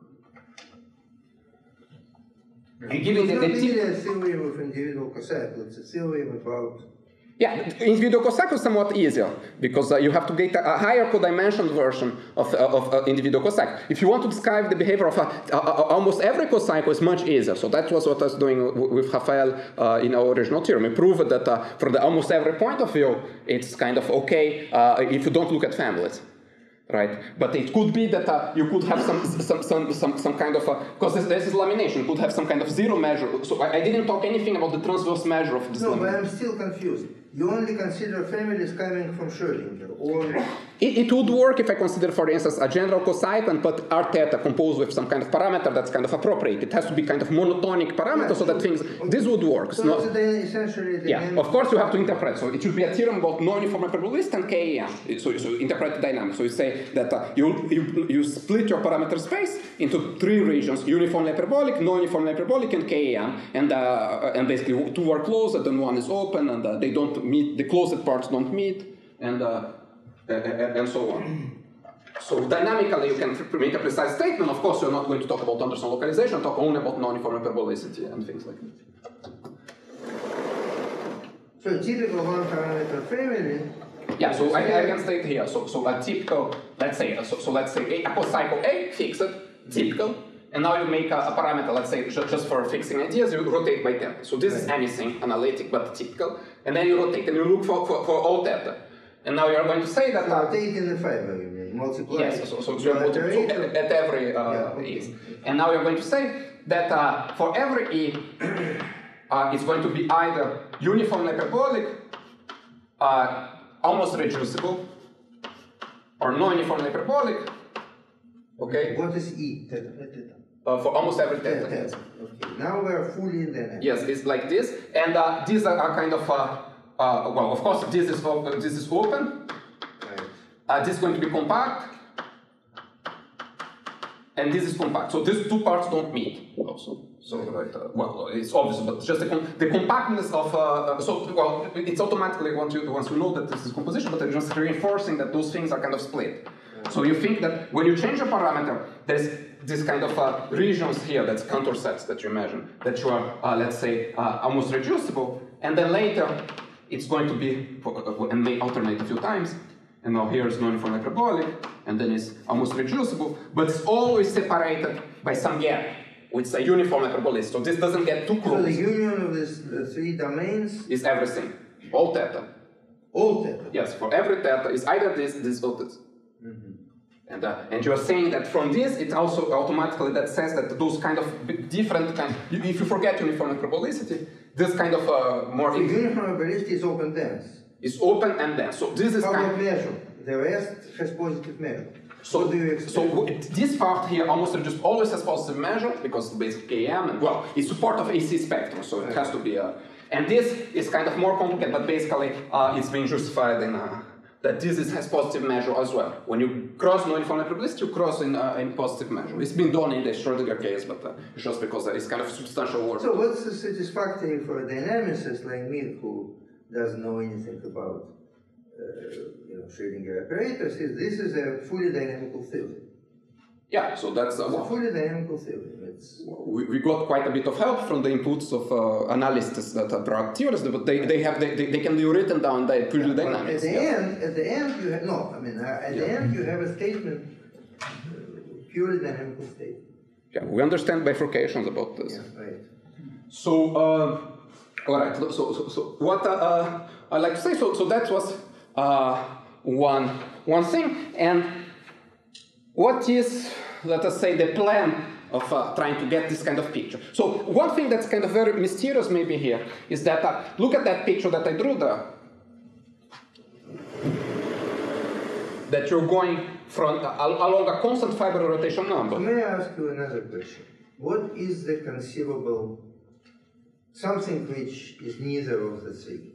And giving It's the, not the really a theory of individual Cossack, it's a theory about. Yeah, individual Cossack is somewhat easier because uh, you have to get a, a higher codimensioned version of, uh, of uh, individual Cossack. If you want to describe the behavior of a, a, a, almost every Cossack, it's much easier. So that was what I was doing with Rafael uh, in our original theorem. We proved that uh, from the almost every point of view, it's kind of okay uh, if you don't look at families. Right, but it could be that uh, you could have some some some some, some kind of because this, this is lamination. You could have some kind of zero measure. So I, I didn't talk anything about the transverse measure of this. No, lamination. but I'm still confused. You only consider families coming from Schrodinger, or it, it would work if I consider, for instance, a general cosine and put r theta composed with some kind of parameter that's kind of appropriate. It has to be kind of monotonic parameter yeah, so that things this would work. So not, it's a, essentially the yeah, of course you have to interpret. So it should be a theorem about non-uniform hyperbolist and K E M. So, so interpret the dynamics. So you say that uh, you, you you split your parameter space into three regions: uniformly hyperbolic, non-uniformly hyperbolic, and K E M. And uh, and basically two are closed, and then one is open, and uh, they don't meet. The closed parts don't meet, and uh, and so on. So dynamically, you can make a precise statement. Of course, you're not going to talk about Anderson localization. Talk only about non-uniform hyperbolicity and things like that. so typical one parameter family. Yeah, so I, I can state here. So, so a typical, let's say, so, so let's say a, a cocycle A, fixed, typical, and now you make a, a parameter. Let's say just, just for fixing ideas, you rotate by ten. So this is anything analytic but typical, and then you rotate and you look for for, for all theta. And now you are going to say that. So rotate in the fiber, you mean multiply. Yes, so, so, so you're multiplying so at, at every uh, yeah, okay. E. And now you're going to say that uh, for every E, uh, it's going to be either uniformly hyperbolic, uh, almost reducible, or non-uniformly hyperbolic. Okay. What is E? Theta, theta. Uh, for almost every theta. Theta. Yes. Okay. Now we are fully in the net. Yes, it's like this, and uh, these are, are kind of uh, uh, well, of course, this is uh, this is open. Right. Uh, this is going to be compact, and this is compact. So these two parts don't meet. Also, so right. Uh, well, it's obvious, but just the, com the compactness of uh, uh, so well, it's automatically once you once you know that this is composition, but they're just reinforcing that those things are kind of split. So you think that when you change a parameter, there's this kind of uh, regions here, that's contour sets that you imagine, that you are, uh, let's say, uh, almost reducible, and then later it's going to be, and may alternate a few times, and now here is non-uniform hyperbolic, and then it's almost reducible, but it's always separated by some gap, with a uniform hyperbolicity. So this doesn't get too close. So the union of these uh, three domains is everything, all theta. All theta? Yes, for every theta is either this, this, or this. Mm-hmm. And, uh, and you are saying that from this, it also automatically that says that those kind of different kind, if you forget uniform hyperbolicity, this kind of uh, more... So uniform hyperbolicity is open dense? It's open and dense. So this is How kind about measure? The rest has positive measure. So, what do you expect? so this part here almost just always has positive measure because it's basically K M, and well, it's support of A C spectrum, so it has to be a... And this is kind of more complicated, but basically uh, it's being justified in... Uh, that this is, has positive measure as well. When you cross non-uniform hyperbolicity, you cross in, uh, in positive measure. It's been done in the Schrodinger case, but uh, it's just because it's kind of substantial work. So what's satisfactory for a dynamicist like me who doesn't know anything about uh, you know, Schrodinger operators is this is a fully dynamical theory. Yeah, so that's... Uh, it's well, a fully dynamical theory. It's we, we got quite a bit of help from the inputs of uh, analysts that are brought theories, but they, they, have, they, they can be written down by purely yeah, dynamics. At the yeah. end, at the end you have, no, I mean, uh, at yeah. the end you have a statement, uh, purely dynamical statement. Yeah, we understand bifurcations about this. Yeah, right. So, uh, all right, so, so, so what uh, uh, I like to say, so, so that was uh, one, one thing, and what is, let us say, the plan of uh, trying to get this kind of picture? So one thing that's kind of very mysterious maybe here is that, uh, look at that picture that I drew there, that you're going from uh, along a constant fiber rotation number. So may I ask you another question? What is the conceivable, something which is neither of the three?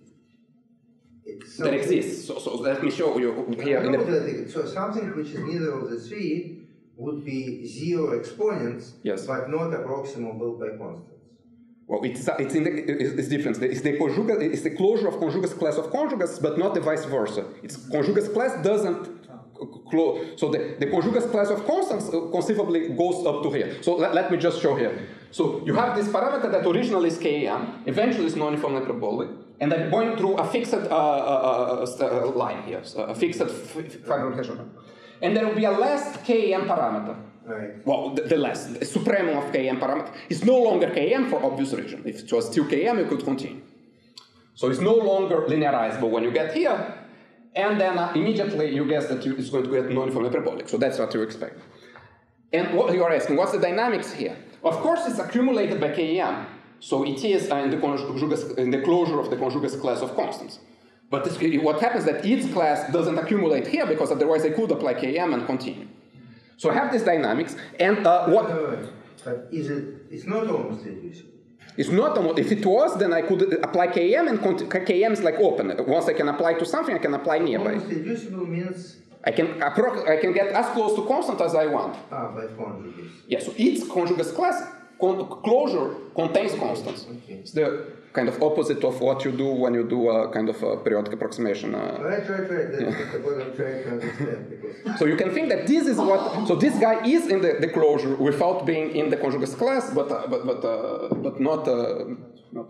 It's That exists. So, so let me show you here. In the... So something which is neither of the three would be zero exponents, yes. but not approximable by constants. Well, it's, it's, in the, it's different. It's the, conjugal, it's the closure of conjugacy class of conjugates, but not the vice versa. It's conjugacy class doesn't close. So the, the conjugacy class of constants conceivably goes up to here. So let, let me just show here. So you have this parameter that originally is K M, eventually is non-uniform hyperbolic, and I'm going through a fixed uh, uh, uh, line here, so a fixed fiber rotation. And there will be a last K M parameter. Right. Well, the, the last, the supremum of K M parameter is no longer K M for obvious reason. If it was still K M, you could continue. So it's no longer linearizable when you get here, and then uh, immediately you guess that you, it's going to get non-uniform hyperbolic. So that's what you expect. And what you are asking, what's the dynamics here? Of course, it's accumulated by K M. So it is uh, in, the conjugacy, in the closure of the conjugacy class of constants. But this, what happens is that each class doesn't accumulate here because otherwise I could apply K M and continue. So I have this dynamics, and uh, what? No, no, no. But is it? It's not almost reducible. It's not almost. If it was, then I could apply K M, and K M is like open. Once I can apply to something, I can apply nearby. Almost reducible means. I can I can get as close to constant as I want. Ah, by conjugacy. Yeah. So each conjugacy class con closure contains constants. Okay. It's the kind of opposite of what you do when you do a kind of a periodic approximation. Uh, right, right, right. That's yeah. what I'm trying to understand. Because so you can think that this is what. So this guy is in the, the closure without being in the conjugacy class, but uh, but but uh, but not uh, not.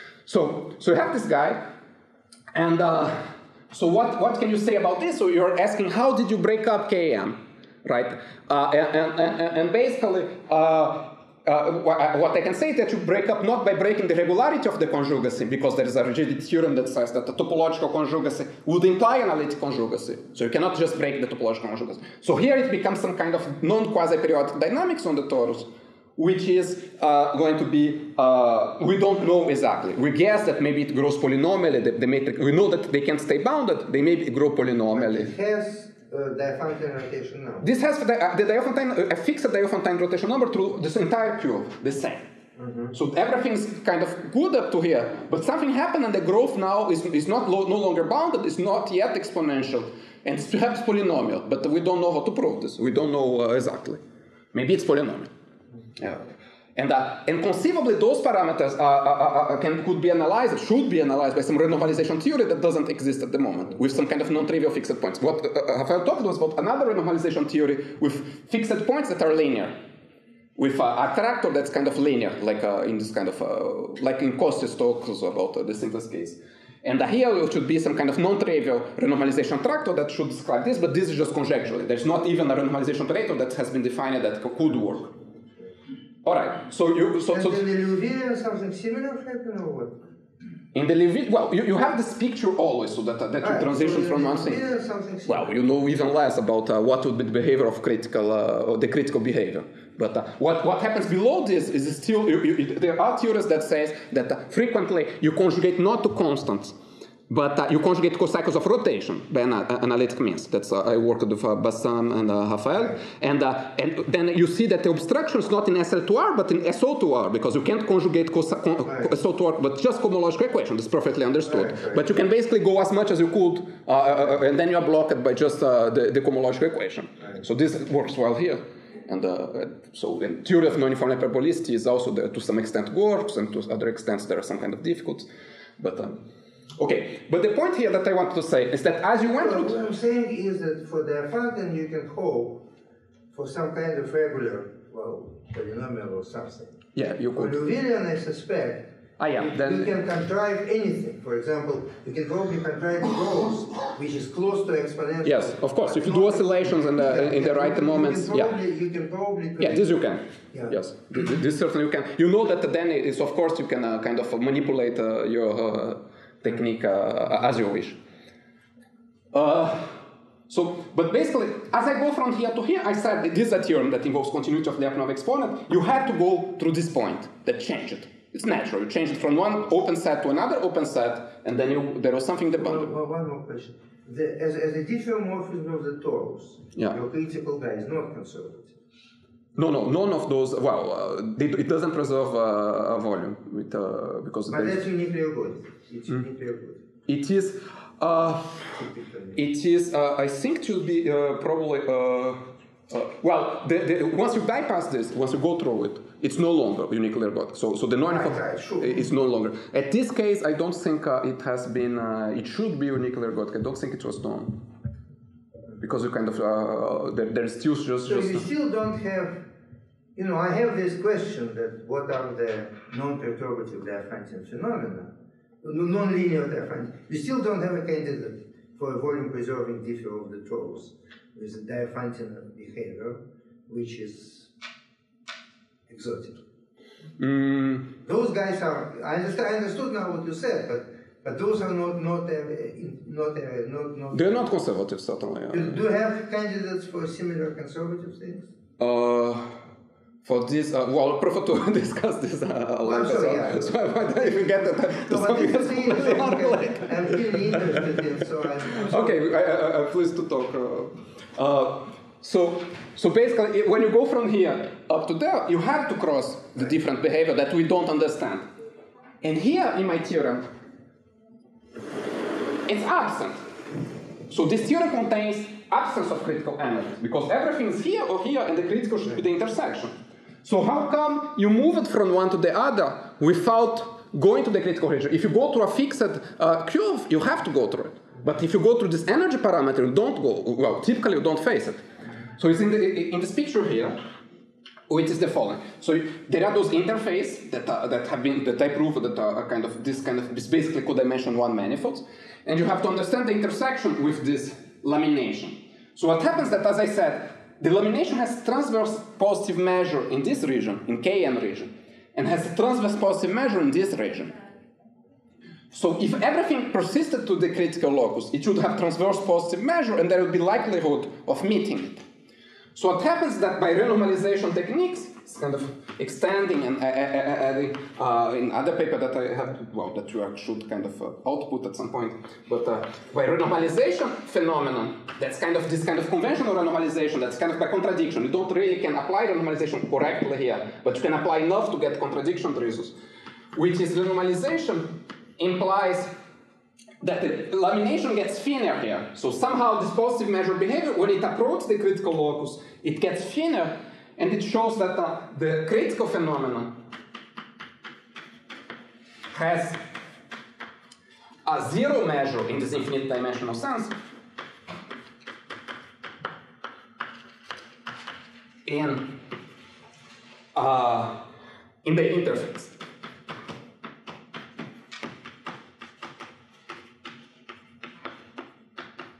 So so you have this guy, and uh, so what what can you say about this? So you're asking how did you break up K M, right? Uh, and, and and basically. Uh, Uh, what I can say is that you break up not by breaking the regularity of the conjugacy, because there is a rigidity theorem that says that the topological conjugacy would imply analytic conjugacy. So you cannot just break the topological conjugacy. So here it becomes some kind of non-quasi-periodic dynamics on the torus, which is uh, going to be, uh, we don't know exactly. We guess that maybe it grows polynomially. The, the matrix, we know that they can stay bounded. They maybe grow polynomially. It has Uh, Diophantine rotation number. This has the, uh, the Diophantine, uh, a fixed Diophantine rotation number through this entire cube, the same. Mm-hmm. So everything's kind of good up to here, but something happened and the growth now is, is not lo no longer bounded, it's not yet exponential, and it's perhaps polynomial, but we don't know how to prove this. We don't know uh, exactly. Maybe it's polynomial. Yeah. And, uh, and conceivably, those parameters uh, uh, uh, can, could be analyzed, should be analyzed by some renormalization theory that doesn't exist at the moment, with some kind of non-trivial fixed points. What uh, Rafael talked was about another renormalization theory with fixed points that are linear, with uh, a attractor that's kind of linear, like uh, in this kind of, uh, like in Kostis talks about uh, the simplest case. And here it should be some kind of non-trivial renormalization tractor that should describe this, but this is just conjecturally. There's not even a renormalization operator that has been defined that could work. All right, so you... So, and so in the Liouville something similar happened or what? in the Liouville, well, you, you have this picture always, so that, uh, that you Right, transition so from one thing. Well, you know even less about uh, what would be the behavior of critical, uh, or the critical behavior. But uh, what, what happens below this is still, you, you, there are theories that says that uh, frequently you conjugate not to constants, but uh, you conjugate co-cycles of rotation by ana analytic means. That's uh, I worked with uh, Bassam and uh, Rafael, and uh, and then you see that the obstruction is not in S L two R but in S O two R because you can't conjugate con right. S O two R, but just cohomological equation. That's perfectly understood. Right, right. But you can basically go as much as you could, uh, uh, and then you are blocked by just uh, the, the cohomological equation. Right. So this works well here. And uh, so, in theory of non-uniform hyperbolicity is also there to some extent works, and to other extents there are some kind of difficulties. But um, okay, but the point here that I want to say is that as you went well, through... What I'm saying is that for the fountain you can hope for some kind of regular, well, polynomial or something. Yeah, you For could. Liouvillean, I suspect, Ah, yeah, you, then... you can contrive anything. For example, you can probably contrive growth, which is close to exponential. Yes, of course, if you do oscillations in the, Yeah, in the yeah, right you, moments, you can probably, yeah. You can probably... Yeah, this you can. Yeah. Yes, this, this certainly you can. You know that then is, of course, you can uh, kind of manipulate uh, your uh, technique uh, as you wish. Uh, so, but basically, as I go from here to here, I said that this is a theorem that involves continuity of Lyapunov exponent. You had to go through this point that changed it. It's natural. You change it from one open set to another open set, and then you, there was something that bounded. Well, one more question. The, as, as a diffeomorphism of the torus, Yeah. your critical guy is not conservative. No, no, none of those. Well, uh, they, it doesn't preserve uh, a volume with, uh, because But there's- that's uniquely good. It's uniquely good. it is. Uh, it is. Uh, I think to be uh, probably. Uh, uh, well, the, the, once you bypass this, once you go through it, it's no longer uniquely ergodic. So, so the non Right, right, sure. is no longer. At this case, I don't think uh, it has been. Uh, it should be uniquely ergodic. I don't think it was done because you kind of uh, there, there's still just. So just you still don't have, you know, I have this question that what are the non-perturbative Diophantine phenomena, non-linear Diophantine. You still don't have a candidate for a volume-preserving differ of the torus with a Diophantine behavior, which is exotic. Mm. Those guys are. I understand. I understood now what you said, but but those are not not uh, not uh, not not. They're not conservative, certainly. Yeah. Do, do you have candidates for similar conservative things? Uh, for this, uh, well, I prefer to discuss this uh, Well, later, sorry, so, yeah. so I might even get to, to No, but something this is that's the completely unrelated. I'm really interested in, so I'm, I'm sorry. Okay, I, I, I'm pleased to talk. Uh, uh, so, so basically, when you go from here up to there, you have to cross the different behavior that we don't understand. And here in my theorem, it's absent. So this theorem contains absence of critical energies because everything is here or here, and the critical should be the intersection. So how come you move it from one to the other without going to the critical region? If you go through a fixed uh, curve, you have to go through it. But if you go through this energy parameter, you don't go. Well, typically you don't face it. So it's in, the, in this picture here, which is the following. So there are those interfaces that uh, that have been that I proved that are kind of this kind of this basically codimension one manifolds, and you have to understand the intersection with this lamination. So what happens that, as I said, the lamination has transverse positive measure in this region, in K M region, and has a transverse positive measure in this region. So if everything persisted to the critical locus, it should have transverse positive measure, and there would be likelihood of meeting it. So what happens that by renormalization techniques, it's kind of extending and adding uh, uh, in other paper that I have, well, that you should kind of uh, output at some point, but uh, by renormalization phenomenon, that's kind of this kind of conventional renormalization, that's kind of by contradiction. You don't really can apply renormalization correctly here, but you can apply enough to get contradiction results, which is renormalization implies that the lamination gets thinner here. So somehow this positive measure behavior, when it approaches the critical locus, it gets thinner, and it shows that uh, the critical phenomenon has a zero measure in this infinite dimensional sense in, uh, in the interface.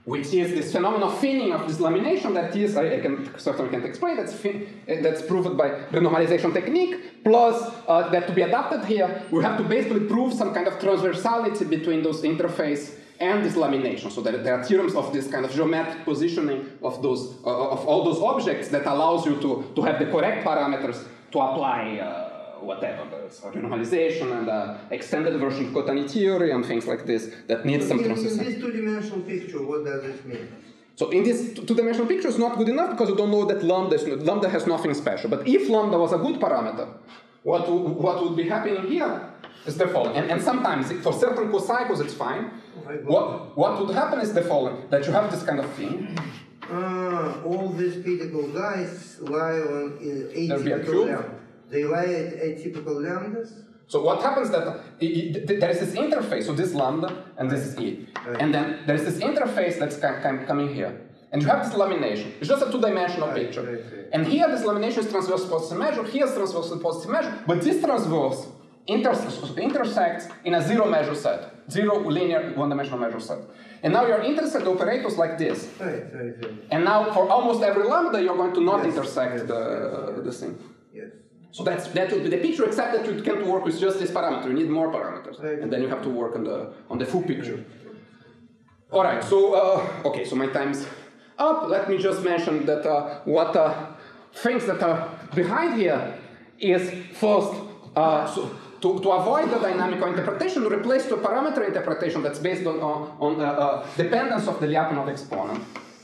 which is this phenomenon of thinning of this lamination that is, I, I can certainly can't explain, that's, fin that's proved by renormalization technique, plus uh, that to be adapted here, we have to basically prove some kind of transversality between those interface and this lamination. So that there are theorems of this kind of geometric positioning of those, uh, of all those objects that allows you to, to have the correct parameters to apply uh, whatever, the renormalization and uh, extended version of Cottany theory and things like this that need some in, transition. in this two-dimensional picture, what does this mean? So in this two-dimensional picture, it's not good enough because you don't know that lambda, is, lambda has nothing special. But if lambda was a good parameter, what, what would be happening here is the following. And, and sometimes, for certain cocycles, it's fine. Oh, what, what would happen is the following, that you have this kind of thing. Ah, all these critical guys lie on uh, atypical lambda. They lie at atypical lambdas? So what happens that uh, it, it, there is this interface, so this lambda and this is E. Right. And then there is this interface that's coming here. And you have this lamination. It's just a two-dimensional Right, picture. right, right. And here this lamination is transverse positive measure, here is transverse positive measure, but this transverse inter intersects in a zero measure set, zero linear one-dimensional measure set. And now you're intersect operators like this. Right, right, right. And now for almost every lambda, you're going to not Yes, intersect yes, the, yes, the thing. Yes. So that's, that would be the picture, except that you can't work with just this parameter. You need more parameters. Right. And then you have to work on the, on the full picture. All right, so, uh, okay, so my time's up. Let me just mention that uh, what uh, things that are behind here is first, uh, so to, to avoid the dynamical interpretation, to replace the parameter interpretation that's based on, on, on uh, uh, dependence of the Lyapunov exponent.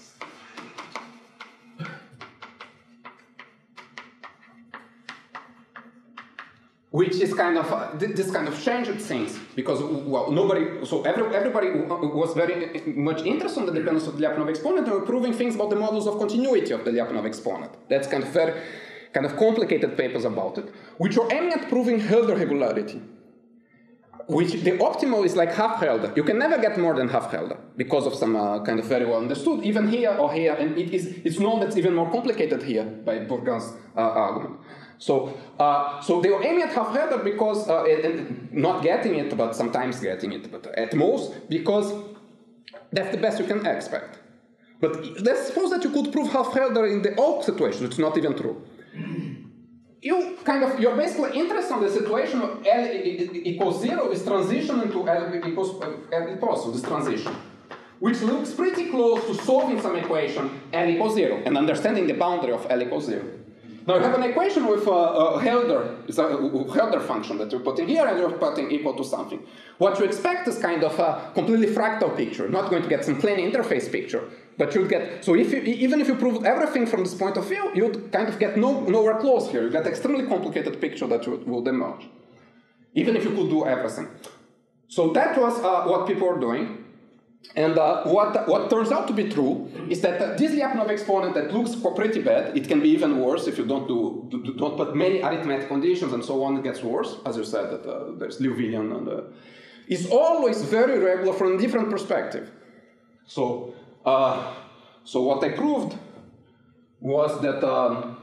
Which is kind of, uh, this kind of changed things, because, well, nobody, so every, everybody was very much interested in the dependence of the Lyapunov exponent and were proving things about the models of continuity of the Lyapunov exponent. That's kind of very, kind of complicated papers about it, which are aiming at proving Hölder regularity. Which the optimal is like half Hölder. You can never get more than half Hölder because of some uh, kind of very well understood, even here or here, and it is, it's known that's even more complicated here by Bourgain's uh, argument. So, uh, so they were aiming at half Hölder because, uh, and not getting it, but sometimes getting it, but at most, because that's the best you can expect. But let's suppose that you could prove half Hölder in the old situation. It's not even true. You kind of, you're basically interested in the situation of L equals zero is transition into L equals L equals, so this transition, which looks pretty close to solving some equation L equals zero and understanding the boundary of L equals zero. Now you have an equation with a, a Hölder, it's a, a Hölder function that you're putting here and you're putting equal to something. What you expect is kind of a completely fractal picture, not going to get some plain interface picture, but you'll get, so if you, even if you proved everything from this point of view, you'd kind of get no, nowhere close here. You get extremely complicated picture that would, would emerge, even if you could do everything. So that was uh, what people were doing. And uh, what, what turns out to be true is that uh, this Lyapunov exponent that looks pretty bad, it can be even worse if you don't do, do don't put many arithmetic conditions and so on, it gets worse, as you said, that uh, there's Liouvillean, and uh, is always very regular from a different perspective. So, uh, so what I proved was that um,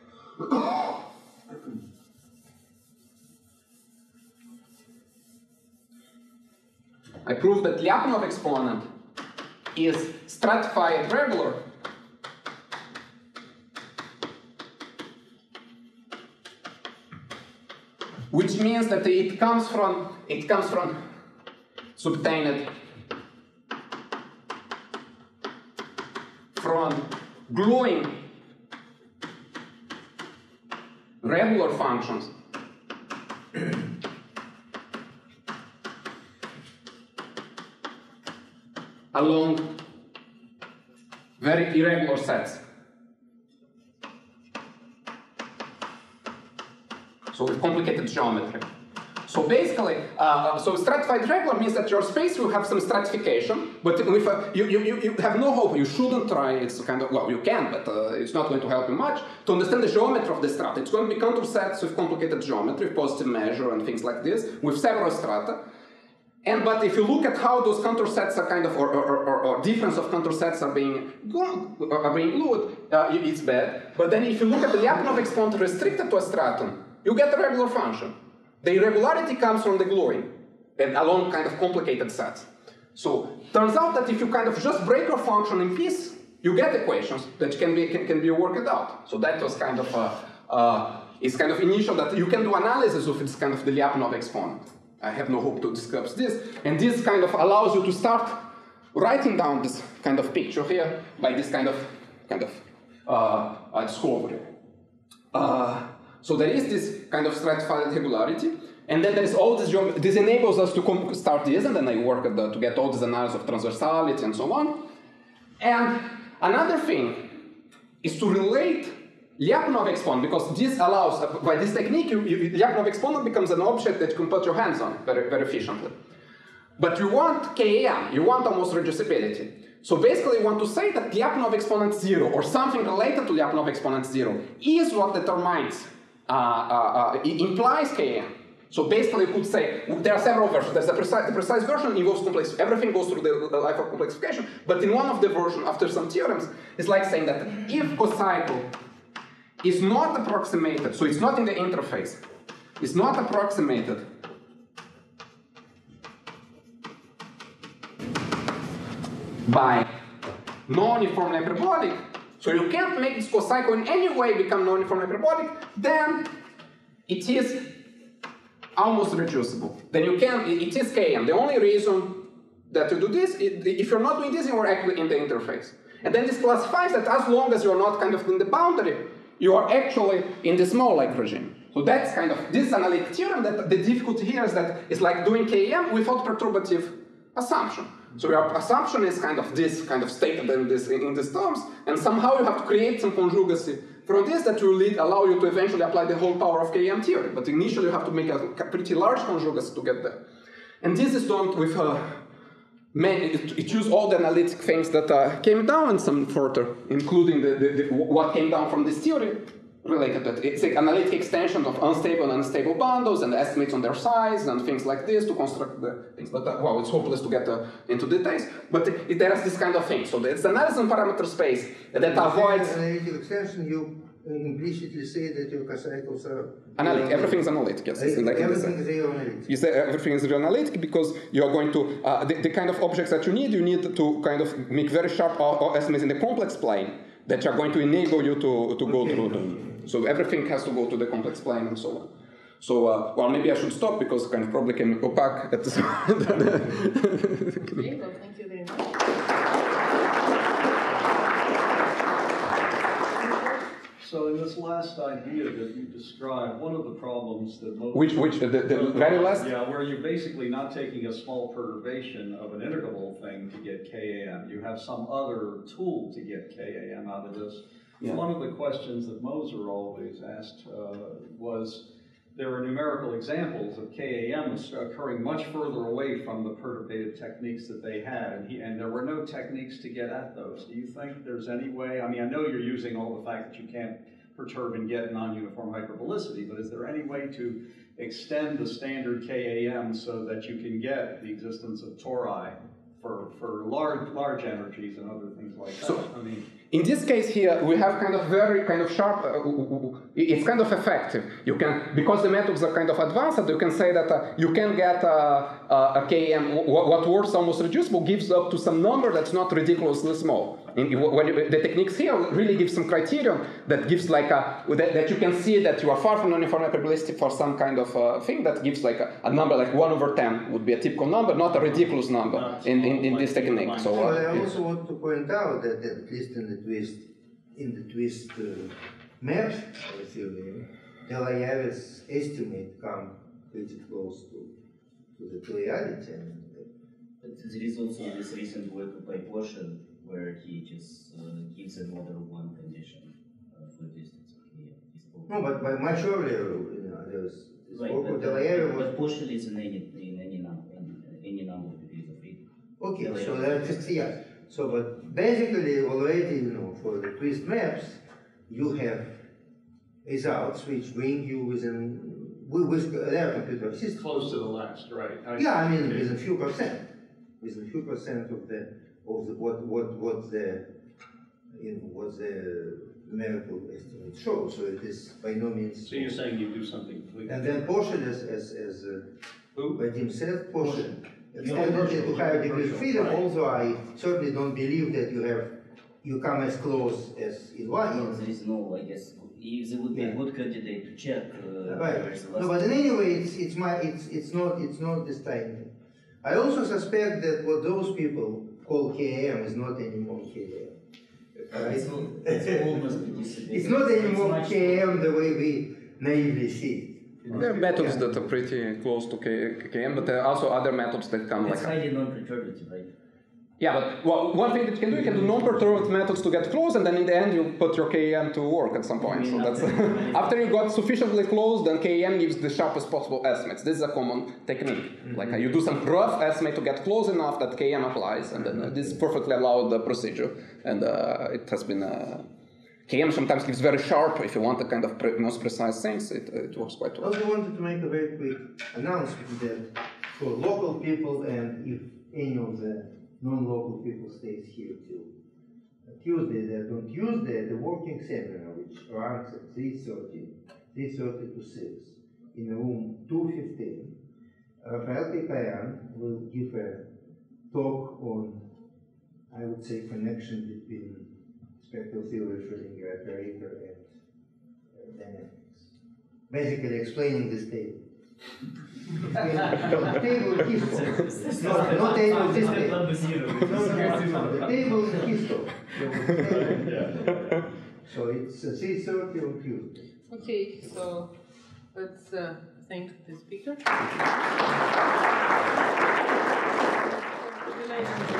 I proved that Lyapunov exponent is stratified regular which means that it comes from it comes from subtained from gluing regular functions along very irregular sets. So with complicated geometry. So basically, uh, so stratified regular means that your space will have some stratification, but with a, you, you, you have no hope. You shouldn't try. It's kind of, well, you can, but uh, it's not going to help you much to understand the geometry of the strata. It's going to be contour sets with complicated geometry, positive measure, and things like this, with several strata. And but if you look at how those contour sets are kind of, or, or, or, or difference of contour sets are being are being glued, uh, it's bad. But then if you look at the Lyapunov exponent restricted to a stratum, you get a regular function. The irregularity comes from the gluing, and along kind of complicated sets. So turns out that if you kind of just break your function in piece, you get equations that can be can, can be worked out. So that was kind of a, uh, it's kind of initial that you can do analysis of this kind of the Lyapunov exponent. I have no hope to discuss this, and this kind of allows you to start writing down this kind of picture here by this kind of kind of uh, uh, discovery. Uh, so there is this kind of stratified regularity, and then there is all this. This enables us to start this, and then I work at the, to get all this analysis of transversality and so on. And another thing is to relate Lyapunov exponent, because this allows, uh, by this technique, you, you, Lyapunov exponent becomes an object that you can put your hands on very, very efficiently. But you want K A M, you want almost reducibility. So basically you want to say that Lyapunov exponent zero, or something related to Lyapunov exponent zero, is what determines, uh, uh, uh, it implies K A M. So basically you could say, there are several versions. There's the precise, the precise version involves complex, everything goes through the, the life of complexification, but in one of the versions, after some theorems, it's like saying that if cocycle is not approximated, so it's not in the interface, it's not approximated by non-uniformly hyperbolic, so you can't make this cocycle in any way become non-uniformly hyperbolic, then it is almost reducible. Then you can, it is K M. The only reason that you do this, if you're not doing this, you are actually in the interface. And then this classifies that as long as you're not kind of in the boundary, you are actually in the small-like regime. So that's kind of, this analytic theorem, that the difficulty here is that it's like doing K M without perturbative assumption. So your assumption is kind of this, kind of stated in, this, in, in these terms, and somehow you have to create some conjugacy from this that will lead, allow you to eventually apply the whole power of K M theory. But initially you have to make a pretty large conjugacy to get there. And this is done with uh, many, it, it used all the analytic things that uh, came down and some further, including the, the, the, what came down from this theory related to it. It's like analytic extension of unstable and unstable bundles and estimates on their size and things like this to construct the things. But uh, well, it's hopeless to get uh, into details. But it, it, there's this kind of thing. So it's analysis on parameter space that avoids analytic extension. You implicitly say that your cocycles are analytic. Everything is analytic. Yes, it's like everything is real analytic. You say everything is real analytic because you are going to uh, the, the kind of objects that you need. You need to kind of make very sharp estimates in the complex plane that are going to enable you to to go okay. through them. So everything has to go to the complex plane and so on. So, uh, well, maybe I should stop because kind of probably can go back at this. Okay, well, thank you very much. So in this last idea that you described, one of the problems that most... Which, which, the, the very last? Yeah, where you're basically not taking a small perturbation of an integrable thing to get K A M. You have some other tool to get K A M out of this. Yeah. One of the questions that Moser always asked uh, was, there are numerical examples of K A M occurring much further away from the perturbative techniques that they had, and, he, and there were no techniques to get at those. Do you think there's any way, I mean, I know you're using all the fact that you can't perturb and get non-uniform hyperbolicity, but is there any way to extend the standard K A M so that you can get the existence of tori for, for large, large energies and other things like that? So, I mean, in this case here, we have kind of very kind of sharp, uh, it's kind of effective. You can, because the methods are kind of advanced, you can say that uh, you can get uh, uh, a K M, what, what works almost reducible gives up to some number that's not ridiculously small. In, when you, the techniques here really give some criterion that gives like a, that, that you can see that you are far from non-uniform hyperbolicity for some kind of uh, thing that gives like a, a number like one over ten would be a typical number, not a ridiculous number in, in, in this technique. So, uh, well, I also want to point out that at least in the twist, in the twist uh, map theory, Delayave's estimate come pretty close to, to the reality. But there is also this recent work by Porsche where he just uh, gives another one condition uh, for distance. Okay. No, but by much earlier, you know, there was this right, work but, of Delayave was. But Porsche is in any in any number in any number of degrees of freedom. Okay, Delayave so that's yeah. So, but basically, already, you know, for the twist maps, you have results which bring you within with, with their computer system. close to the last, right? I, Yeah, I mean, within a few percent, within a few percent of the of the, what what what the you know what the numerical estimate shows. So it is by no means. So you're saying you do something completely. And then Porsche, as as as uh, Who? Vadim said, Porsche, extended to higher degrees of freedom, Right. although I certainly don't believe that you have, you come as close as in one. No, there is no, I guess, if there would be Yeah. a good candidate to check. Uh, Right. where's the No, last- but in any way, it's, it's my, it's, it's not, it's not this time. I also suspect that what those people call K M is not anymore K M. Right? It's, al- it's almost participating. It's not anymore much- K M the way we naively see it. There are methods that are pretty close to K M, but there are also other methods that come It's like. highly non-perturbative, right? Yeah, but well, one thing that you can do, you can do non-perturbative methods to get close, and then in the end you put your K M to work at some point. So that's after you got sufficiently close, then K M gives the sharpest possible estimates. This is a common technique. Mm-hmm. Like uh, you do some rough estimate to get close enough that K M applies, and then uh, this is perfectly allowed uh, procedure, and uh, it has been. Uh, K M sometimes gives very sharp. If you want the kind of pre- most precise things, it, it works quite I well. also wanted to make a very quick announcement that for local people, and if any of the non-local people stays here till Tuesday, that on Tuesday the working seminar, which runs at three thirty, three thirty to six, in room two fifteen, Rafael Kikayan will give a talk on, I would say, connection between spectral theory, Schrodinger operator, and uh, dynamics. Basically explaining this table. The table in his talk. No, not table, this table. No, no, no, no, the table in his talk. So it's uh, three thirty on Tuesday. Okay, so let's uh, thank the speaker.